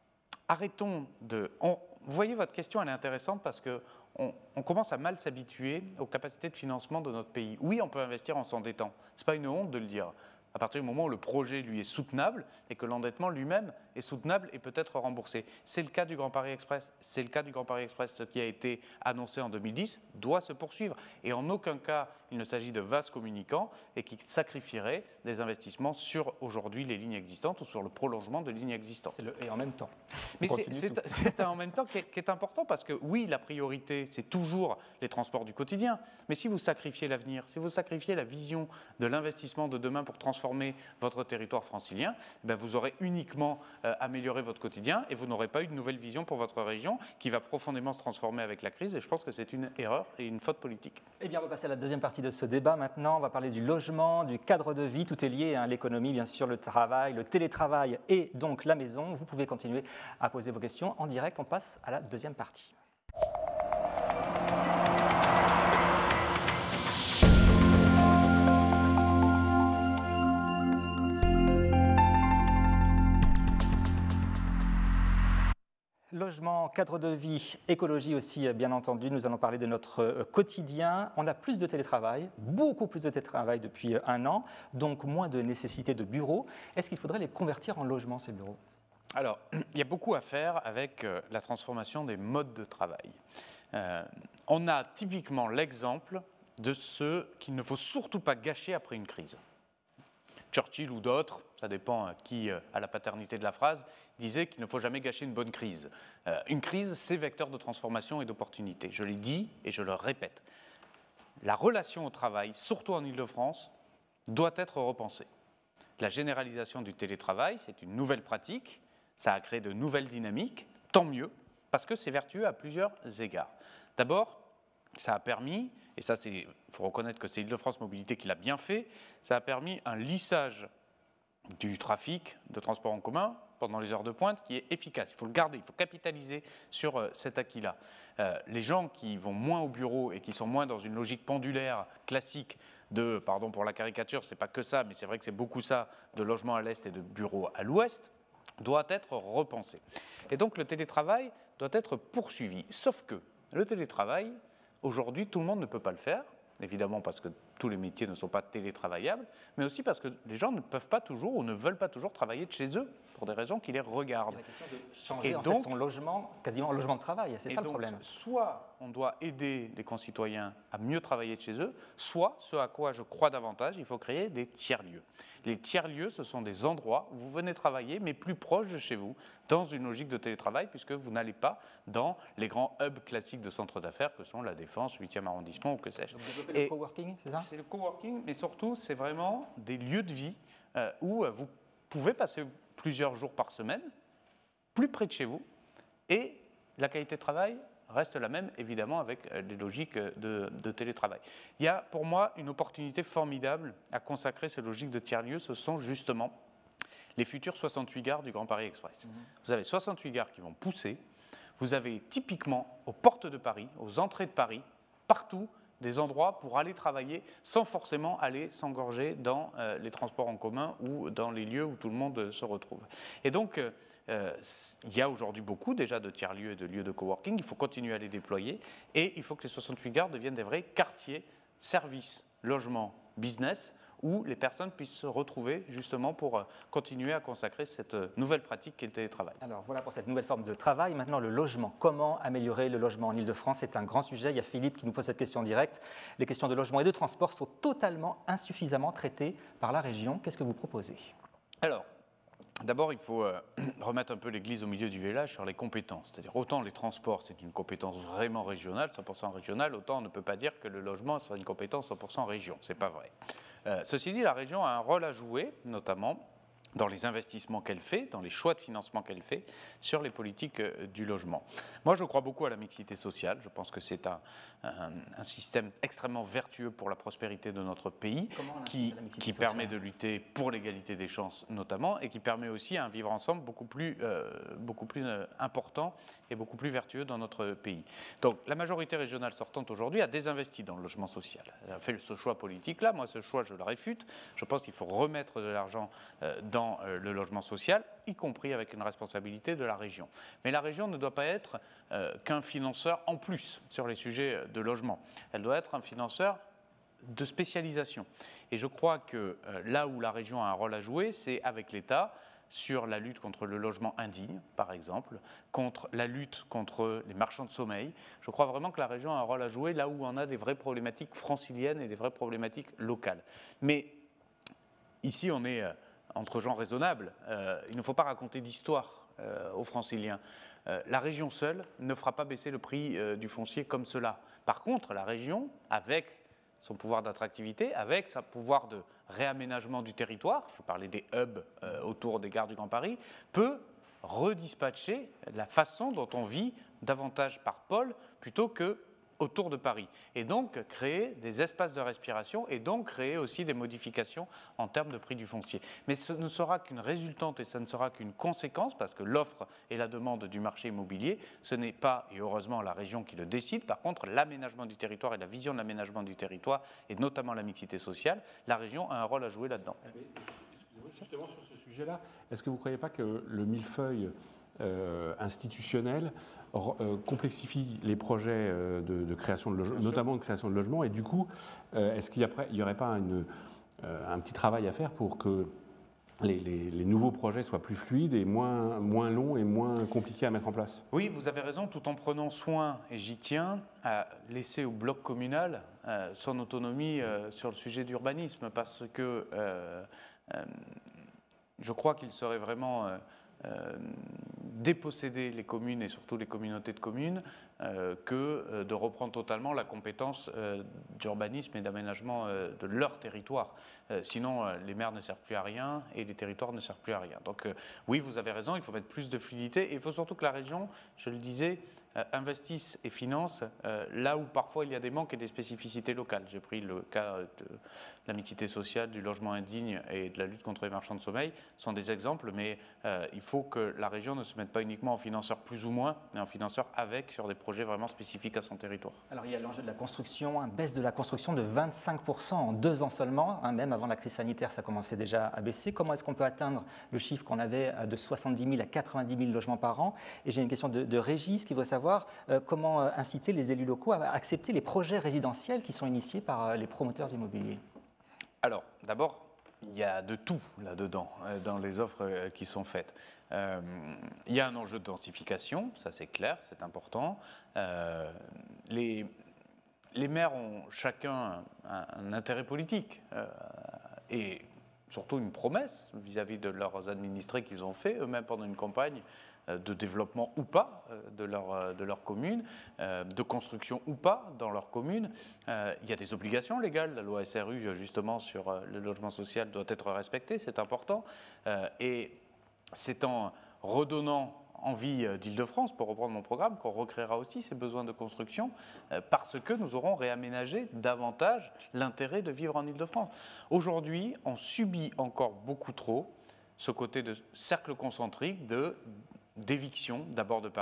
Speaker 3: arrêtons de... On, vous voyez, votre question, elle est intéressante parce que on, on commence à mal s'habituer aux capacités de financement de notre pays. Oui, on peut investir en s'endettant. Ce n'est pas une honte de le dire. À partir du moment où le projet, lui, est soutenable et que l'endettement lui-même est soutenable et peut être remboursé. C'est le cas du Grand Paris Express. C'est le cas du Grand Paris Express. Ce qui a été annoncé en deux mille dix doit se poursuivre. Et en aucun cas, il ne s'agit de vases communicants et qui sacrifieraient des investissements sur, aujourd'hui, les lignes existantes ou sur le prolongement de lignes existantes.
Speaker 2: C'est le et en même temps.
Speaker 3: Mais c'est un en même temps qui est, qui est important parce que, oui, la priorité, c'est toujours les transports du quotidien. Mais si vous sacrifiez l'avenir, si vous sacrifiez la vision de l'investissement de demain pour transformer votre territoire francilien, ben vous aurez uniquement euh, amélioré votre quotidien et vous n'aurez pas eu de nouvelle vision pour votre région qui va profondément se transformer avec la crise. Et je pense que c'est une erreur et une faute politique.
Speaker 2: Eh bien, on va passer à la deuxième partie de ce débat maintenant. On va parler du logement, du cadre de vie. Tout est lié, hein, l'économie, bien sûr, le travail, le télétravail et donc la maison. Vous pouvez continuer à poser vos questions en direct. On passe à la deuxième partie. Logement, cadre de vie, écologie aussi, bien entendu. Nous allons parler de notre quotidien. On a plus de télétravail, beaucoup plus de télétravail depuis un an, donc moins de nécessité de bureaux. Est-ce qu'il faudrait les convertir en logements, ces bureaux ?
Speaker 3: Alors, il y a beaucoup à faire avec euh, la transformation des modes de travail. Euh, on a typiquement l'exemple de ce qu'il ne faut surtout pas gâcher après une crise. Churchill ou d'autres, ça dépend qui a la paternité de la phrase, disait qu'il ne faut jamais gâcher une bonne crise. Euh, une crise, c'est vecteur de transformation et d'opportunité. Je l'ai dit et je le répète. La relation au travail, surtout en Île-de-France, doit être repensée. La généralisation du télétravail, c'est une nouvelle pratique, ça a créé de nouvelles dynamiques, tant mieux, parce que c'est vertueux à plusieurs égards. D'abord, ça a permis, et ça, il faut reconnaître que c'est Île-de-France Mobilité qui l'a bien fait, ça a permis un lissage du trafic de transport en commun pendant les heures de pointe qui est efficace. Il faut le garder, il faut capitaliser sur euh, cet acquis-là. Euh, les gens qui vont moins au bureau et qui sont moins dans une logique pendulaire classique de, pardon pour la caricature, c'est pas que ça, mais c'est vrai que c'est beaucoup ça, de logement à l'est et de bureaux à l'ouest, doit être repensé. Et donc le télétravail doit être poursuivi. Sauf que le télétravail, aujourd'hui, tout le monde ne peut pas le faire, évidemment parce que tous les métiers ne sont pas télétravaillables, mais aussi parce que les gens ne peuvent pas toujours ou ne veulent pas toujours travailler de chez eux pour des raisons qui les regardent.
Speaker 2: Il y a la question de changer
Speaker 3: et
Speaker 2: en
Speaker 3: donc,
Speaker 2: fait, son logement, quasiment en logement de travail, c'est ça
Speaker 3: donc,
Speaker 2: le problème.
Speaker 3: Soit on doit aider les concitoyens à mieux travailler de chez eux, soit, ce à quoi je crois davantage, il faut créer des tiers-lieux. Les tiers-lieux, ce sont des endroits où vous venez travailler, mais plus proches de chez vous, dans une logique de télétravail, puisque vous n'allez pas dans les grands hubs classiques de centres d'affaires que sont la Défense, huitième arrondissement ou que sais-je.
Speaker 2: Donc développer le coworking, c'est ça ?
Speaker 3: C'est le coworking, mais surtout, c'est vraiment des lieux de vie euh, où euh, vous pouvez passer plusieurs jours par semaine, plus près de chez vous, et la qualité de travail reste la même, évidemment, avec les logiques de, de télétravail. Il y a, pour moi, une opportunité formidable à consacrer ces logiques de tiers-lieux. Ce sont justement les futures soixante-huit gares du Grand Paris Express. Mmh. Vous avez soixante-huit gares qui vont pousser. vous avez typiquement aux portes de Paris, aux entrées de Paris, partout, des endroits pour aller travailler sans forcément aller s'engorger dans euh, les transports en commun ou dans les lieux où tout le monde euh, se retrouve. Et donc, euh, il y a aujourd'hui beaucoup déjà de tiers-lieux et de lieux de coworking, il faut continuer à les déployer et il faut que les soixante-huit gares deviennent des vrais quartiers, services, logements, business, où les personnes puissent se retrouver justement pour continuer à consacrer cette nouvelle pratique qu'est le télétravail.
Speaker 2: Alors voilà pour cette nouvelle forme de travail. Maintenant, le logement. Comment améliorer le logement en Ile-de-France? C'est un grand sujet. Il y a Philippe qui nous pose cette question directe. Les questions de logement et de transport sont totalement insuffisamment traitées par la région. Qu'est-ce que vous proposez?
Speaker 3: Alors, d'abord, il faut euh, remettre un peu l'église au milieu du village sur les compétences. C'est-à-dire, autant les transports, c'est une compétence vraiment régionale, cent pour cent régionale, autant on ne peut pas dire que le logement soit une compétence cent pour cent région. Ce n'est pas vrai. Euh, ceci dit, la région a un rôle à jouer, notamment dans les investissements qu'elle fait, dans les choix de financement qu'elle fait sur les politiques euh, du logement. Moi, je crois beaucoup à la mixité sociale. Je pense que c'est un, un, un système extrêmement vertueux pour la prospérité de notre pays, qui, qui permet de lutter pour l'égalité des chances notamment, et qui permet aussi un vivre ensemble beaucoup plus, euh, beaucoup plus euh, important et beaucoup plus vertueux dans notre pays. Donc, la majorité régionale sortante aujourd'hui a désinvesti dans le logement social. Elle a fait ce choix politique-là. Moi, ce choix, je le réfute. Je pense qu'il faut remettre de l'argent euh, dans le logement social, y compris avec une responsabilité de la région. Mais la région ne doit pas être euh, qu'un financeur en plus sur les sujets de logement. Elle doit être un financeur de spécialisation. Et je crois que euh, là où la région a un rôle à jouer, c'est avec l'État, sur la lutte contre le logement indigne, par exemple, contre la lutte contre les marchands de sommeil. Je crois vraiment que la région a un rôle à jouer là où on a des vraies problématiques franciliennes et des vraies problématiques locales. Mais ici, on est... Euh, entre gens raisonnables. Euh, il ne faut pas raconter d'histoire euh, aux franciliens. Euh, la région seule ne fera pas baisser le prix euh, du foncier comme cela. Par contre, la région, avec son pouvoir d'attractivité, avec son pouvoir de réaménagement du territoire, je parlais des hubs euh, autour des gares du Grand Paris, peut redispatcher la façon dont on vit davantage par pôle plutôt que autour de Paris, et donc créer des espaces de respiration et donc créer aussi des modifications en termes de prix du foncier. Mais ce ne sera qu'une résultante et ça ne sera qu'une conséquence parce que l'offre et la demande du marché immobilier, ce n'est pas, et heureusement, la région qui le décide. Par contre, l'aménagement du territoire et la vision de l'aménagement du territoire et notamment la mixité sociale, la région a un rôle à jouer là-dedans.
Speaker 1: Justement sur ce sujet-là, est-ce que vous ne croyez pas que le millefeuille euh, institutionnel Euh, complexifie les projets euh, de, de création de logements, notamment de création de logements, et du coup, euh, est-ce qu'il n'y aurait pas une, euh, un petit travail à faire pour que les, les, les nouveaux projets soient plus fluides et moins, moins longs et moins compliqués à mettre en place?
Speaker 3: Oui, vous avez raison, tout en prenant soin, et j'y tiens, à laisser au bloc communal euh, son autonomie euh, sur le sujet d'urbanisme, parce que euh, euh, je crois qu'il serait vraiment... Euh, Euh, déposséder les communes et surtout les communautés de communes euh, que euh, de reprendre totalement la compétence euh, d'urbanisme et d'aménagement euh, de leur territoire. Euh, sinon, euh, les maires ne servent plus à rien et les territoires ne servent plus à rien. Donc euh, oui, vous avez raison, il faut mettre plus de fluidité et il faut surtout que la région, je le disais, euh, investisse et finance euh, là où parfois il y a des manques et des spécificités locales. J'ai pris le cas de la mixité sociale, du logement indigne et de la lutte contre les marchands de sommeil. Ce sont des exemples, mais euh, il faut que la région ne se mette pas uniquement en financeur plus ou moins, mais en financeur avec, sur des projets vraiment spécifiques à son territoire.
Speaker 2: Alors il y a l'enjeu de la construction, une baisse de la construction de vingt-cinq pour cent en deux ans seulement, hein, même avant la crise sanitaire ça commençait déjà à baisser. Comment est-ce qu'on peut atteindre le chiffre qu'on avait de soixante-dix mille à quatre-vingt-dix mille logements par an? Et j'ai une question de, de Régis qui voudrait savoir euh, comment euh, inciter les élus locaux à accepter les projets résidentiels qui sont initiés par euh, les promoteurs immobiliers.
Speaker 3: Alors d'abord, il y a de tout là-dedans, dans les offres qui sont faites. Euh, il y a un enjeu de densification, ça c'est clair, c'est important. Euh, les, les maires ont chacun un, un intérêt politique euh, et surtout une promesse vis-à-vis de leurs administrés qu'ils ont fait eux-mêmes pendant une campagne de développement ou pas de leur, de leur commune, de construction ou pas dans leur commune. Il y a des obligations légales. La loi S R U, justement, sur le logement social doit être respectée, c'est important. Et c'est en redonnant envie d'Île-de-France, pour reprendre mon programme, qu'on recréera aussi ces besoins de construction, parce que nous aurons réaménagé davantage l'intérêt de vivre en Île-de-France. Aujourd'hui, on subit encore beaucoup trop ce côté de cercle concentrique de d'éviction d'abord de Paris,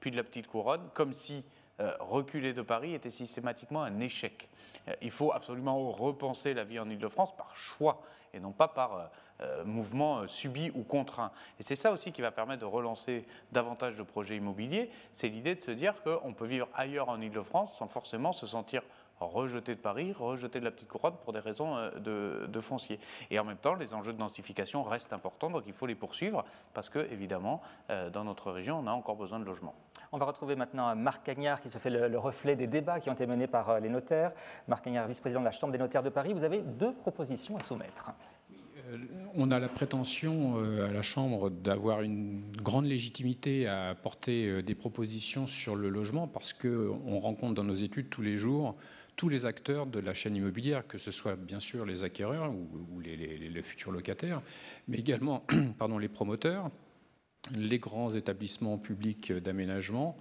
Speaker 3: puis de la petite couronne, comme si euh, reculer de Paris était systématiquement un échec. Euh, il faut absolument repenser la vie en Île-de-France par choix et non pas par euh, euh, mouvement euh, subi ou contraint. Et c'est ça aussi qui va permettre de relancer davantage de projets immobiliers, c'est l'idée de se dire qu'on peut vivre ailleurs en Île-de-France sans forcément se sentir rejeté de Paris, rejeté de la petite couronne pour des raisons de, de foncier. Et en même temps, les enjeux de densification restent importants, donc il faut les poursuivre parce que, évidemment, euh, dans notre région, on a encore besoin de logements.
Speaker 2: On va retrouver maintenant Marc Cagnard qui se fait le, le reflet des débats qui ont été menés par les notaires. Marc Cagnard, vice-président de la Chambre des notaires de Paris, vous avez deux propositions à soumettre.
Speaker 4: On a la prétention à la Chambre d'avoir une grande légitimité à porter des propositions sur le logement parce qu'on rencontre dans nos études tous les jours tous les acteurs de la chaîne immobilière, que ce soit bien sûr les acquéreurs ou, ou les, les, les futurs locataires, mais également pardon, les promoteurs, les grands établissements publics d'aménagement,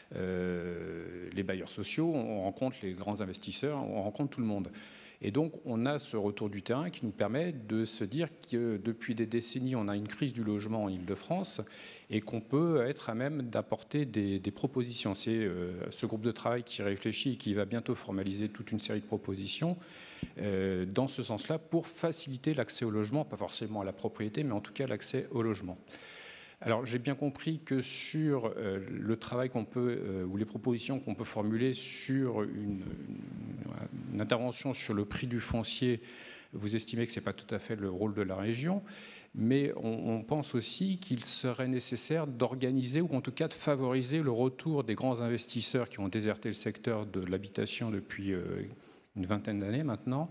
Speaker 4: euh, les bailleurs sociaux, on rencontre les grands investisseurs, on rencontre tout le monde. Et donc, on a ce retour du terrain qui nous permet de se dire que depuis des décennies, on a une crise du logement en Île-de-France et qu'on peut être à même d'apporter des, des propositions. C'est euh, ce groupe de travail qui réfléchit et qui va bientôt formaliser toute une série de propositions euh, dans ce sens-là pour faciliter l'accès au logement, pas forcément à la propriété, mais en tout cas l'accès au logement. Alors, j'ai bien compris que sur euh, le travail qu'on peut, euh, ou les propositions qu'on peut formuler sur une, une, une intervention sur le prix du foncier, vous estimez que ce n'est pas tout à fait le rôle de la région, mais on, on pense aussi qu'il serait nécessaire d'organiser, ou en tout cas de favoriser le retour des grands investisseurs qui ont déserté le secteur de l'habitation depuis euh, une vingtaine d'années maintenant,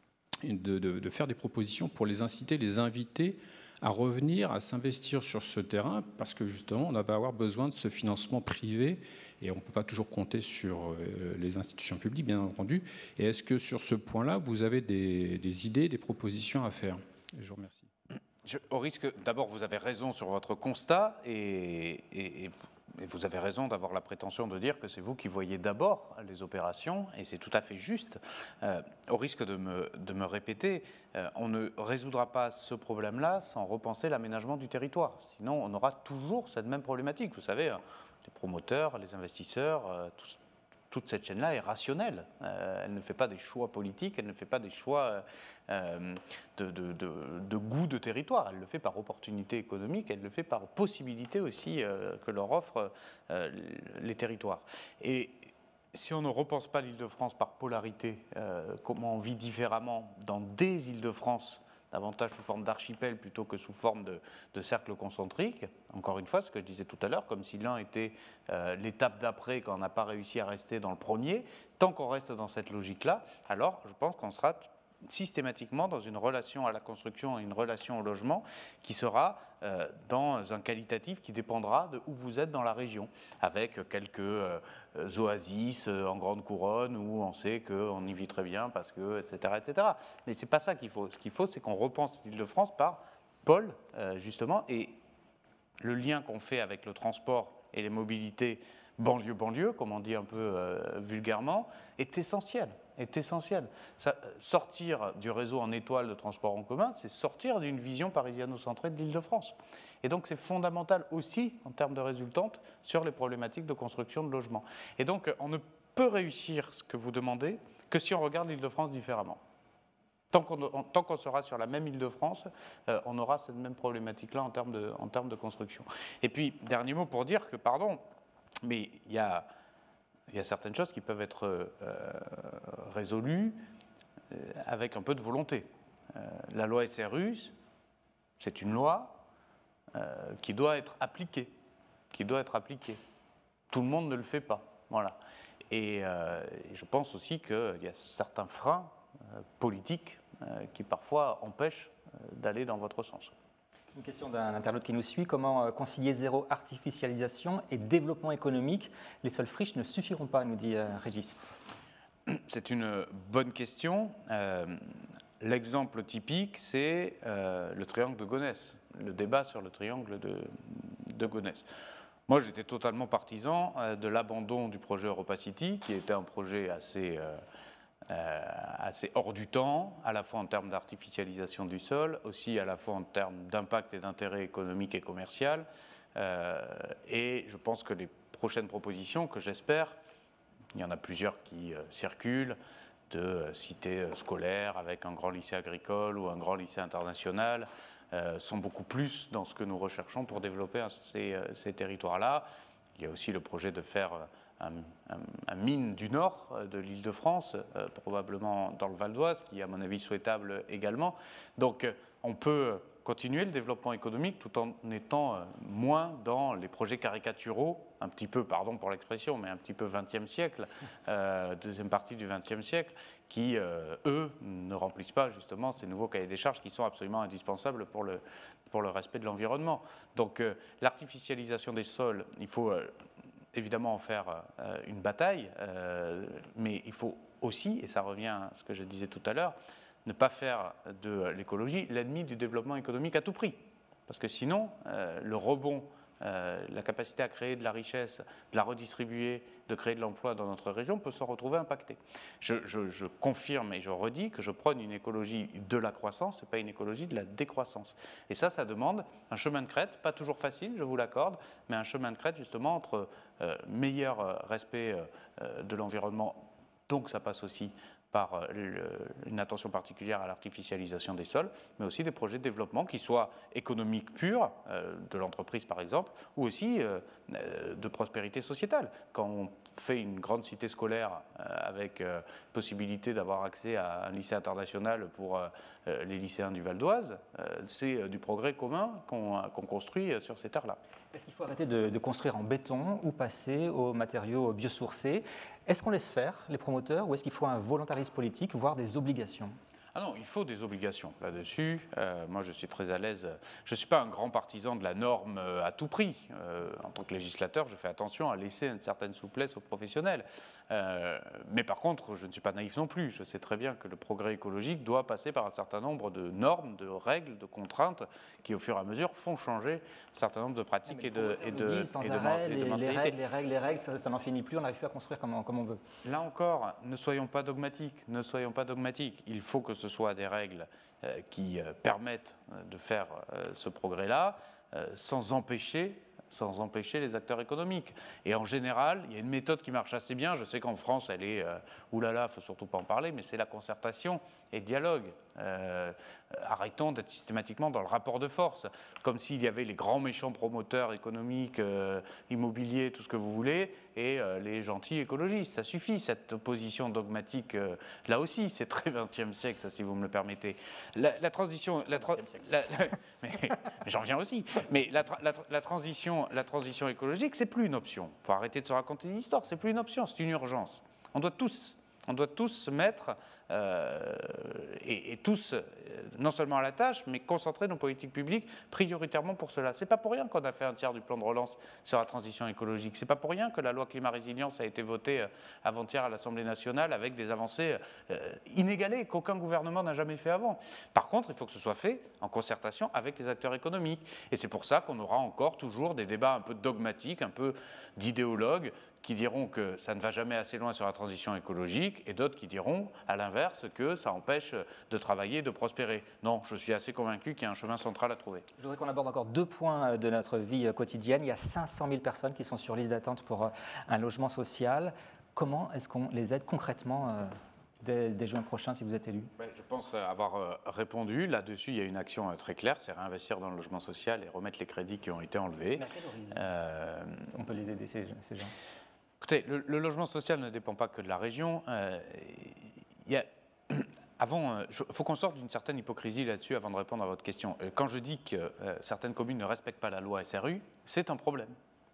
Speaker 4: et de, de, de faire des propositions pour les inciter, les inviter à revenir, à s'investir sur ce terrain, parce que justement, on va avoir besoin de ce financement privé, et on ne peut pas toujours compter sur les institutions publiques, bien entendu. Et est-ce que sur ce point-là, vous avez des, des idées, des propositions à faire? Je vous remercie.
Speaker 3: Je, au risque, d'abord, vous avez raison sur votre constat, et, et, et vous avez raison d'avoir la prétention de dire que c'est vous qui voyez d'abord les opérations, et c'est tout à fait juste. Euh, au risque de me, de me répéter, euh, on ne résoudra pas ce problème-là sans repenser l'aménagement du territoire. Sinon, on aura toujours cette même problématique. Vous savez, les promoteurs, les investisseurs, euh, tous, toute cette chaîne-là est rationnelle. Euh, elle ne fait pas des choix politiques, elle ne fait pas des choix euh, de, de, de, de goût de territoire. Elle le fait par opportunité économique, elle le fait par possibilité aussi euh, que leur offrent euh, les territoires. Et si on ne repense pas l'Île-de-France par polarité, euh, comment on vit différemment dans des Îles-de-France, davantage sous forme d'archipel plutôt que sous forme de, de cercle concentrique. Encore une fois, ce que je disais tout à l'heure, comme si l'un était euh, l'étape d'après quand on n'a pas réussi à rester dans le premier. Tant qu'on reste dans cette logique-là, alors je pense qu'on sera systématiquement dans une relation à la construction et une relation au logement qui sera euh, dans un qualitatif qui dépendra de où vous êtes dans la région, avec quelques euh, oasis euh, en grande couronne où on sait qu'on y vit très bien parce que, et cetera, et cetera. Mais c'est pas ça qu'il faut. Ce qu'il faut, c'est qu'on repense l'Île-de-France par pôle, euh, justement, et le lien qu'on fait avec le transport et les mobilités banlieue-banlieue, comme on dit un peu euh, vulgairement, est essentiel. est essentiel. Ça, sortir du réseau en étoile de transport en commun, c'est sortir d'une vision parisiano-centrée de l'Île-de-France. Et donc c'est fondamental aussi en termes de résultantes sur les problématiques de construction de logements. Et donc on ne peut réussir ce que vous demandez que si on regarde l'Île-de-France différemment. Tant qu'on, tant qu'on sera sur la même Île-de-France, euh, on aura cette même problématique-là en termes de, en termes de construction. Et puis, dernier mot pour dire que, pardon, mais il y a... Il y a certaines choses qui peuvent être euh, résolues euh, avec un peu de volonté. Euh, la loi S R U, c'est une loi euh, qui doit être appliquée, qui doit être appliquée. Tout le monde ne le fait pas, voilà. Et, euh, et je pense aussi qu'il y a certains freins euh, politiques euh, qui parfois empêchent euh, d'aller dans votre sens.
Speaker 2: Une question d'un internaute qui nous suit. Comment concilier zéro artificialisation et développement économique? Les seules friches ne suffiront pas, nous dit Régis.
Speaker 3: C'est une bonne question. Euh, l'exemple typique, c'est euh, le triangle de Gonesse, le débat sur le triangle de, de Gonesse. Moi, j'étais totalement partisan euh, de l'abandon du projet EuropaCity, qui était un projet assez... Euh, Euh, assez hors du temps, à la fois en termes d'artificialisation du sol, aussi à la fois en termes d'impact et d'intérêt économique et commercial. Euh, et je pense que les prochaines propositions, que j'espère, il y en a plusieurs qui euh, circulent, de euh, cités euh, scolaires avec un grand lycée agricole ou un grand lycée international, euh, sont beaucoup plus dans ce que nous recherchons pour développer ces, euh, ces territoires-là. Il y a aussi le projet de faire un, un, un mine du nord de l'Île-de-France, euh, probablement dans le Val d'Oise, qui est à mon avis souhaitable également. Donc euh, on peut continuer le développement économique tout en étant euh, moins dans les projets caricaturaux, un petit peu, pardon pour l'expression, mais un petit peu vingtième siècle, euh, deuxième partie du vingtième siècle, qui, euh, eux, ne remplissent pas justement ces nouveaux cahiers des charges qui sont absolument indispensables pour le, pour le respect de l'environnement. Donc euh, l'artificialisation des sols, il faut euh, évidemment en faire euh, une bataille, euh, mais il faut aussi, et ça revient à ce que je disais tout à l'heure, ne pas faire de l'écologie l'ennemi du développement économique à tout prix. Parce que sinon, euh, le rebond, euh, la capacité à créer de la richesse, de la redistribuer, de créer de l'emploi dans notre région peut se retrouver impacté. Je, je, je confirme et je redis que je prône une écologie de la croissance et pas une écologie de la décroissance. Et ça, ça demande un chemin de crête, pas toujours facile, je vous l'accorde, mais un chemin de crête justement entre euh, meilleur respect euh, de l'environnement, donc ça passe aussi par le, une attention particulière à l'artificialisation des sols, mais aussi des projets de développement qui soient économiques purs, euh, de l'entreprise par exemple, ou aussi euh, de prospérité sociétale. Quand on fait une grande cité scolaire euh, avec euh, possibilité d'avoir accès à un lycée international pour euh, les lycéens du Val d'Oise, euh, c'est du progrès commun qu'on qu'on construit sur ces terres-là.
Speaker 2: Est-ce qu'il faut arrêter de, de construire en béton ou passer aux matériaux biosourcés? Est-ce qu'on laisse faire les promoteurs ou est-ce qu'il faut un volontarisme politique, voire des obligations?
Speaker 3: Ah non, il faut des obligations là-dessus. Euh, moi, je suis très à l'aise. Je ne suis pas un grand partisan de la norme à tout prix. Euh, en tant que législateur, je fais attention à laisser une certaine souplesse aux professionnels. Euh, mais par contre, je ne suis pas naïf non plus. Je sais très bien que le progrès écologique doit passer par un certain nombre de normes, de règles, de contraintes qui, au fur et à mesure, font changer un certain nombre de pratiques et de, et de,
Speaker 2: disent, sans
Speaker 3: et de,
Speaker 2: arrêt,
Speaker 3: et de
Speaker 2: les,
Speaker 3: mentalités.
Speaker 2: les règles, les règles, les règles, ça, ça n'en finit plus. On n'arrive plus à construire comme, comme on veut.
Speaker 3: Là encore, ne soyons pas dogmatiques. Ne soyons pas dogmatiques. Il faut que ce soit des règles euh, qui euh, permettent de faire euh, ce progrès-là euh, sans empêcher, sans empêcher les acteurs économiques. Et en général, il y a une méthode qui marche assez bien. Je sais qu'en France, elle est, euh, oulala, il ne faut surtout pas en parler, mais c'est la concertation et le dialogue. Euh, arrêtons d'être systématiquement dans le rapport de force, comme s'il y avait les grands méchants promoteurs économiques, euh, immobiliers, tout ce que vous voulez, et euh, les gentils écologistes. Ça suffit, cette opposition dogmatique, euh, là aussi, c'est très vingtième siècle, ça, si vous me le permettez. La, la transition... La tra la, la, mais, mais j'en viens aussi. Mais la, la, la, transition, la transition écologique, c'est plus une option. Il faut arrêter de se raconter des histoires, c'est plus une option, c'est une urgence. On doit tous... On doit tous se mettre, euh, et, et tous, euh, non seulement à la tâche, mais concentrer nos politiques publiques prioritairement pour cela. Ce n'est pas pour rien qu'on a fait un tiers du plan de relance sur la transition écologique. Ce n'est pas pour rien que la loi climat-résilience a été votée euh, avant-hier à l'Assemblée nationale avec des avancées euh, inégalées qu'aucun gouvernement n'a jamais fait avant. Par contre, il faut que ce soit fait en concertation avec les acteurs économiques. Et c'est pour ça qu'on aura encore toujours des débats un peu dogmatiques, un peu d'idéologues, qui diront que ça ne va jamais assez loin sur la transition écologique et d'autres qui diront, à l'inverse, que ça empêche de travailler et de prospérer. Non, je suis assez convaincu qu'il y a un chemin central à trouver.
Speaker 2: Je voudrais qu'on aborde encore deux points de notre vie quotidienne. Il y a cinq cent mille personnes qui sont sur liste d'attente pour un logement social. Comment est-ce qu'on les aide concrètement dès, dès juin prochain si vous êtes élu?
Speaker 3: Je pense avoir répondu. Là-dessus, il y a une action très claire, c'est réinvestir dans le logement social et remettre les crédits qui ont été enlevés.
Speaker 2: Mais à quel horizon
Speaker 3: euh...
Speaker 2: on peut les aider, ces, ces gens?
Speaker 3: Écoutez, le, le logement social ne dépend pas que de la région. Euh, il y a, avant, il faut qu'on sorte d'une certaine hypocrisie là-dessus avant de répondre à votre question. Quand je dis que euh, certaines communes ne respectent pas la loi S R U, c'est un problème.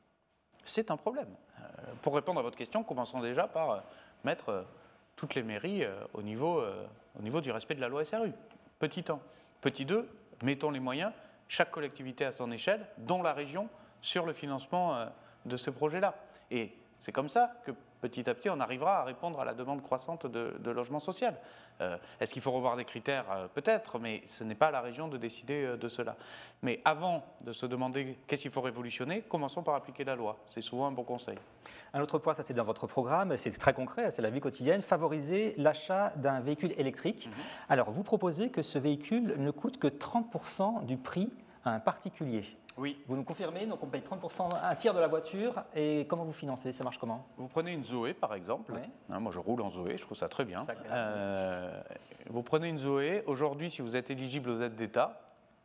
Speaker 3: C'est un problème. Euh, pour répondre à votre question, commençons déjà par euh, mettre euh, toutes les mairies euh, au, niveau, euh, au niveau du respect de la loi S R U. Petit un. Petit deux, mettons les moyens, chaque collectivité à son échelle, dont la région, sur le financement euh, de ces projets-là. Et c'est comme ça que petit à petit on arrivera à répondre à la demande croissante de, de logement social. Euh, Est-ce qu'il faut revoir des critères? euh, Peut-être, mais ce n'est pas à la région de décider euh, de cela. Mais avant de se demander qu'est-ce qu'il faut révolutionner, commençons par appliquer la loi. C'est souvent un bon conseil.
Speaker 2: Un autre point, ça c'est dans votre programme, c'est très concret, c'est la vie quotidienne, favoriser l'achat d'un véhicule électrique. Mm-hmm. Alors vous proposez que ce véhicule ne coûte que trente pour cent du prix à un particulier.
Speaker 3: Oui.
Speaker 2: Vous nous confirmez, donc on paye trente pour cent, un tiers de la voiture. Et comment vous financez? Ça marche comment?
Speaker 3: Vous prenez une Zoé, par exemple.
Speaker 2: Ouais.
Speaker 3: Hein, moi, je roule en Zoé, je trouve ça très bien.
Speaker 2: Ça,
Speaker 3: Euh, vous prenez une Zoé. Aujourd'hui, si vous êtes éligible aux aides d'État,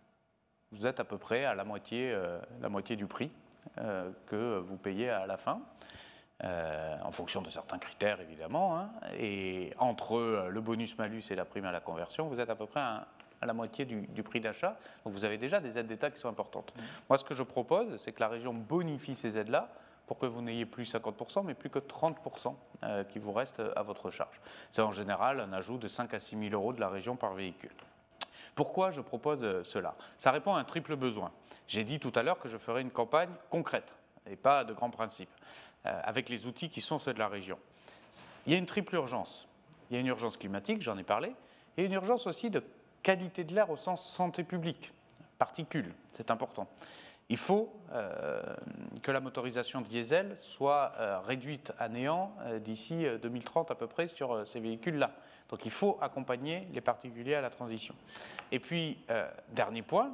Speaker 3: vous êtes à peu près à la moitié, euh, la moitié du prix euh, que vous payez à la fin. Euh, en fonction de certains critères, évidemment. Hein, et entre euh, le bonus-malus et la prime à la conversion, vous êtes à peu près à, à la moitié du, du prix d'achat. Donc vous avez déjà des aides d'État qui sont importantes. Mmh. Moi, ce que je propose, c'est que la région bonifie ces aides-là pour que vous n'ayez plus cinquante pour cent, mais plus que trente pour cent euh, qui vous restent à votre charge. C'est en général un ajout de cinq à six mille euros de la région par véhicule. Pourquoi je propose cela? Ça répond à un triple besoin. J'ai dit tout à l'heure que je ferai une campagne concrète et pas de grands principes, euh, avec les outils qui sont ceux de la région. Il y a une triple urgence. Il y a une urgence climatique, j'en ai parlé, et une urgence aussi de qualité de l'air au sens santé publique, particules, c'est important. Il faut euh, que la motorisation diesel soit euh, réduite à néant euh, d'ici deux mille trente à peu près sur euh, ces véhicules-là. Donc il faut accompagner les particuliers à la transition. Et puis, euh, dernier point,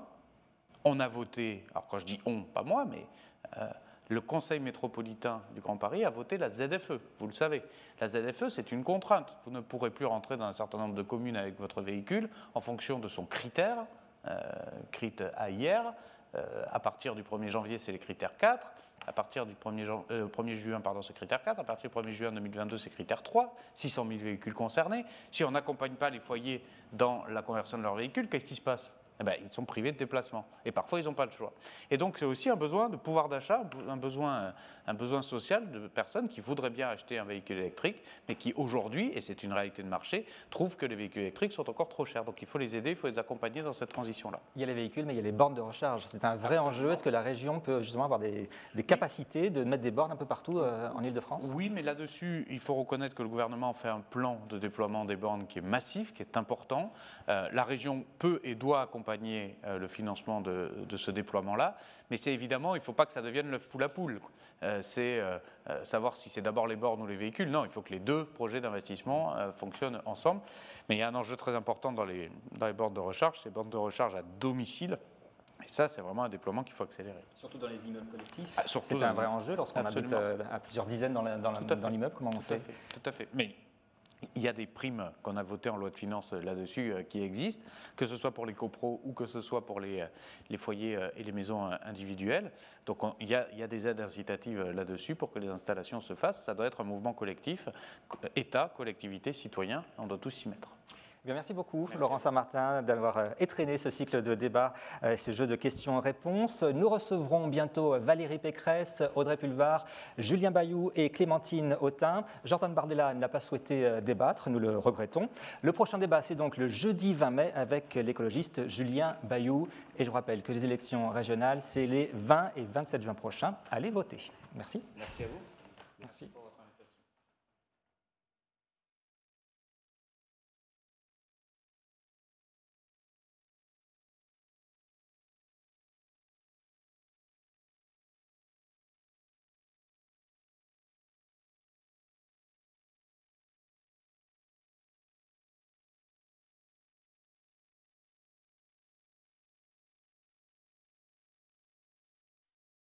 Speaker 3: on a voté, alors quand je dis on, pas moi, mais euh, le Conseil métropolitain du Grand Paris a voté la Z F E, vous le savez. La Z F E, c'est une contrainte. Vous ne pourrez plus rentrer dans un certain nombre de communes avec votre véhicule en fonction de son critère, euh, critère A I R. Euh, à partir du premier janvier, c'est les critères quatre. À partir du premier, jan... euh, premier juin, pardon, c'est critère quatre. À partir du premier juin deux mille vingt-deux, c'est critère trois. six cent mille véhicules concernés. Si on n'accompagne pas les foyers dans la conversion de leurs véhicules, qu'est-ce qui se passe? Eh bien, ils sont privés de déplacement. Et parfois, ils n'ont pas le choix. Et donc, c'est aussi un besoin de pouvoir d'achat, un besoin, un besoin social de personnes qui voudraient bien acheter un véhicule électrique, mais qui aujourd'hui, et c'est une réalité de marché, trouvent que les véhicules électriques sont encore trop chers. Donc, il faut les aider, il faut les accompagner dans cette transition-là.
Speaker 2: Il y a les véhicules, mais il y a les bornes de recharge. C'est un vrai Absolument. enjeu. Est-ce que la région peut justement avoir des, des capacités de mettre des bornes un peu partout euh, en Ile-de-France?
Speaker 3: Oui, mais là-dessus, il faut reconnaître que le gouvernement fait un plan de déploiement des bornes qui est massif, qui est important. Euh, la région peut et doit accompagner euh, le financement de, de ce déploiement-là, mais c'est évidemment, il ne faut pas que ça devienne l'œuf ou la poule. Euh, c'est euh, euh, savoir si c'est d'abord les bornes ou les véhicules. Non, il faut que les deux projets d'investissement euh, fonctionnent ensemble. Mais il y a un enjeu très important dans les, dans les bornes de recharge, c'est les bornes de recharge à domicile. Et ça, c'est vraiment un déploiement qu'il faut accélérer.
Speaker 2: Surtout dans les immeubles collectifs.
Speaker 3: Ah,
Speaker 2: c'est un vrai enjeu lorsqu'on habite euh, à plusieurs dizaines dans l'immeuble. Comment on
Speaker 3: Tout
Speaker 2: fait,
Speaker 3: à fait Tout à fait. Mais il y a des primes qu'on a votées en loi de finances là-dessus euh, qui existent, que ce soit pour les copros ou que ce soit pour les, les foyers et les maisons individuelles. Donc on, il, y a, il y a des aides incitatives là-dessus pour que les installations se fassent. Ça doit être un mouvement collectif, État, collectivités, citoyens, on doit tous s'y mettre.
Speaker 2: Bien, merci beaucoup, merci. Laurent Saint-Martin, d'avoir étraîné ce cycle de débat, ce jeu de questions-réponses. Nous recevrons bientôt Valérie Pécresse, Audrey Pulvar, Julien Bayou et Clémentine Autain. Jordan Bardella n'a pas souhaité débattre, nous le regrettons. Le prochain débat, c'est donc le jeudi vingt mai avec l'écologiste Julien Bayou. Et je vous rappelle que les élections régionales, c'est les vingt et vingt-sept juin prochains. Allez voter. Merci.
Speaker 3: Merci à vous.
Speaker 2: Merci pour votre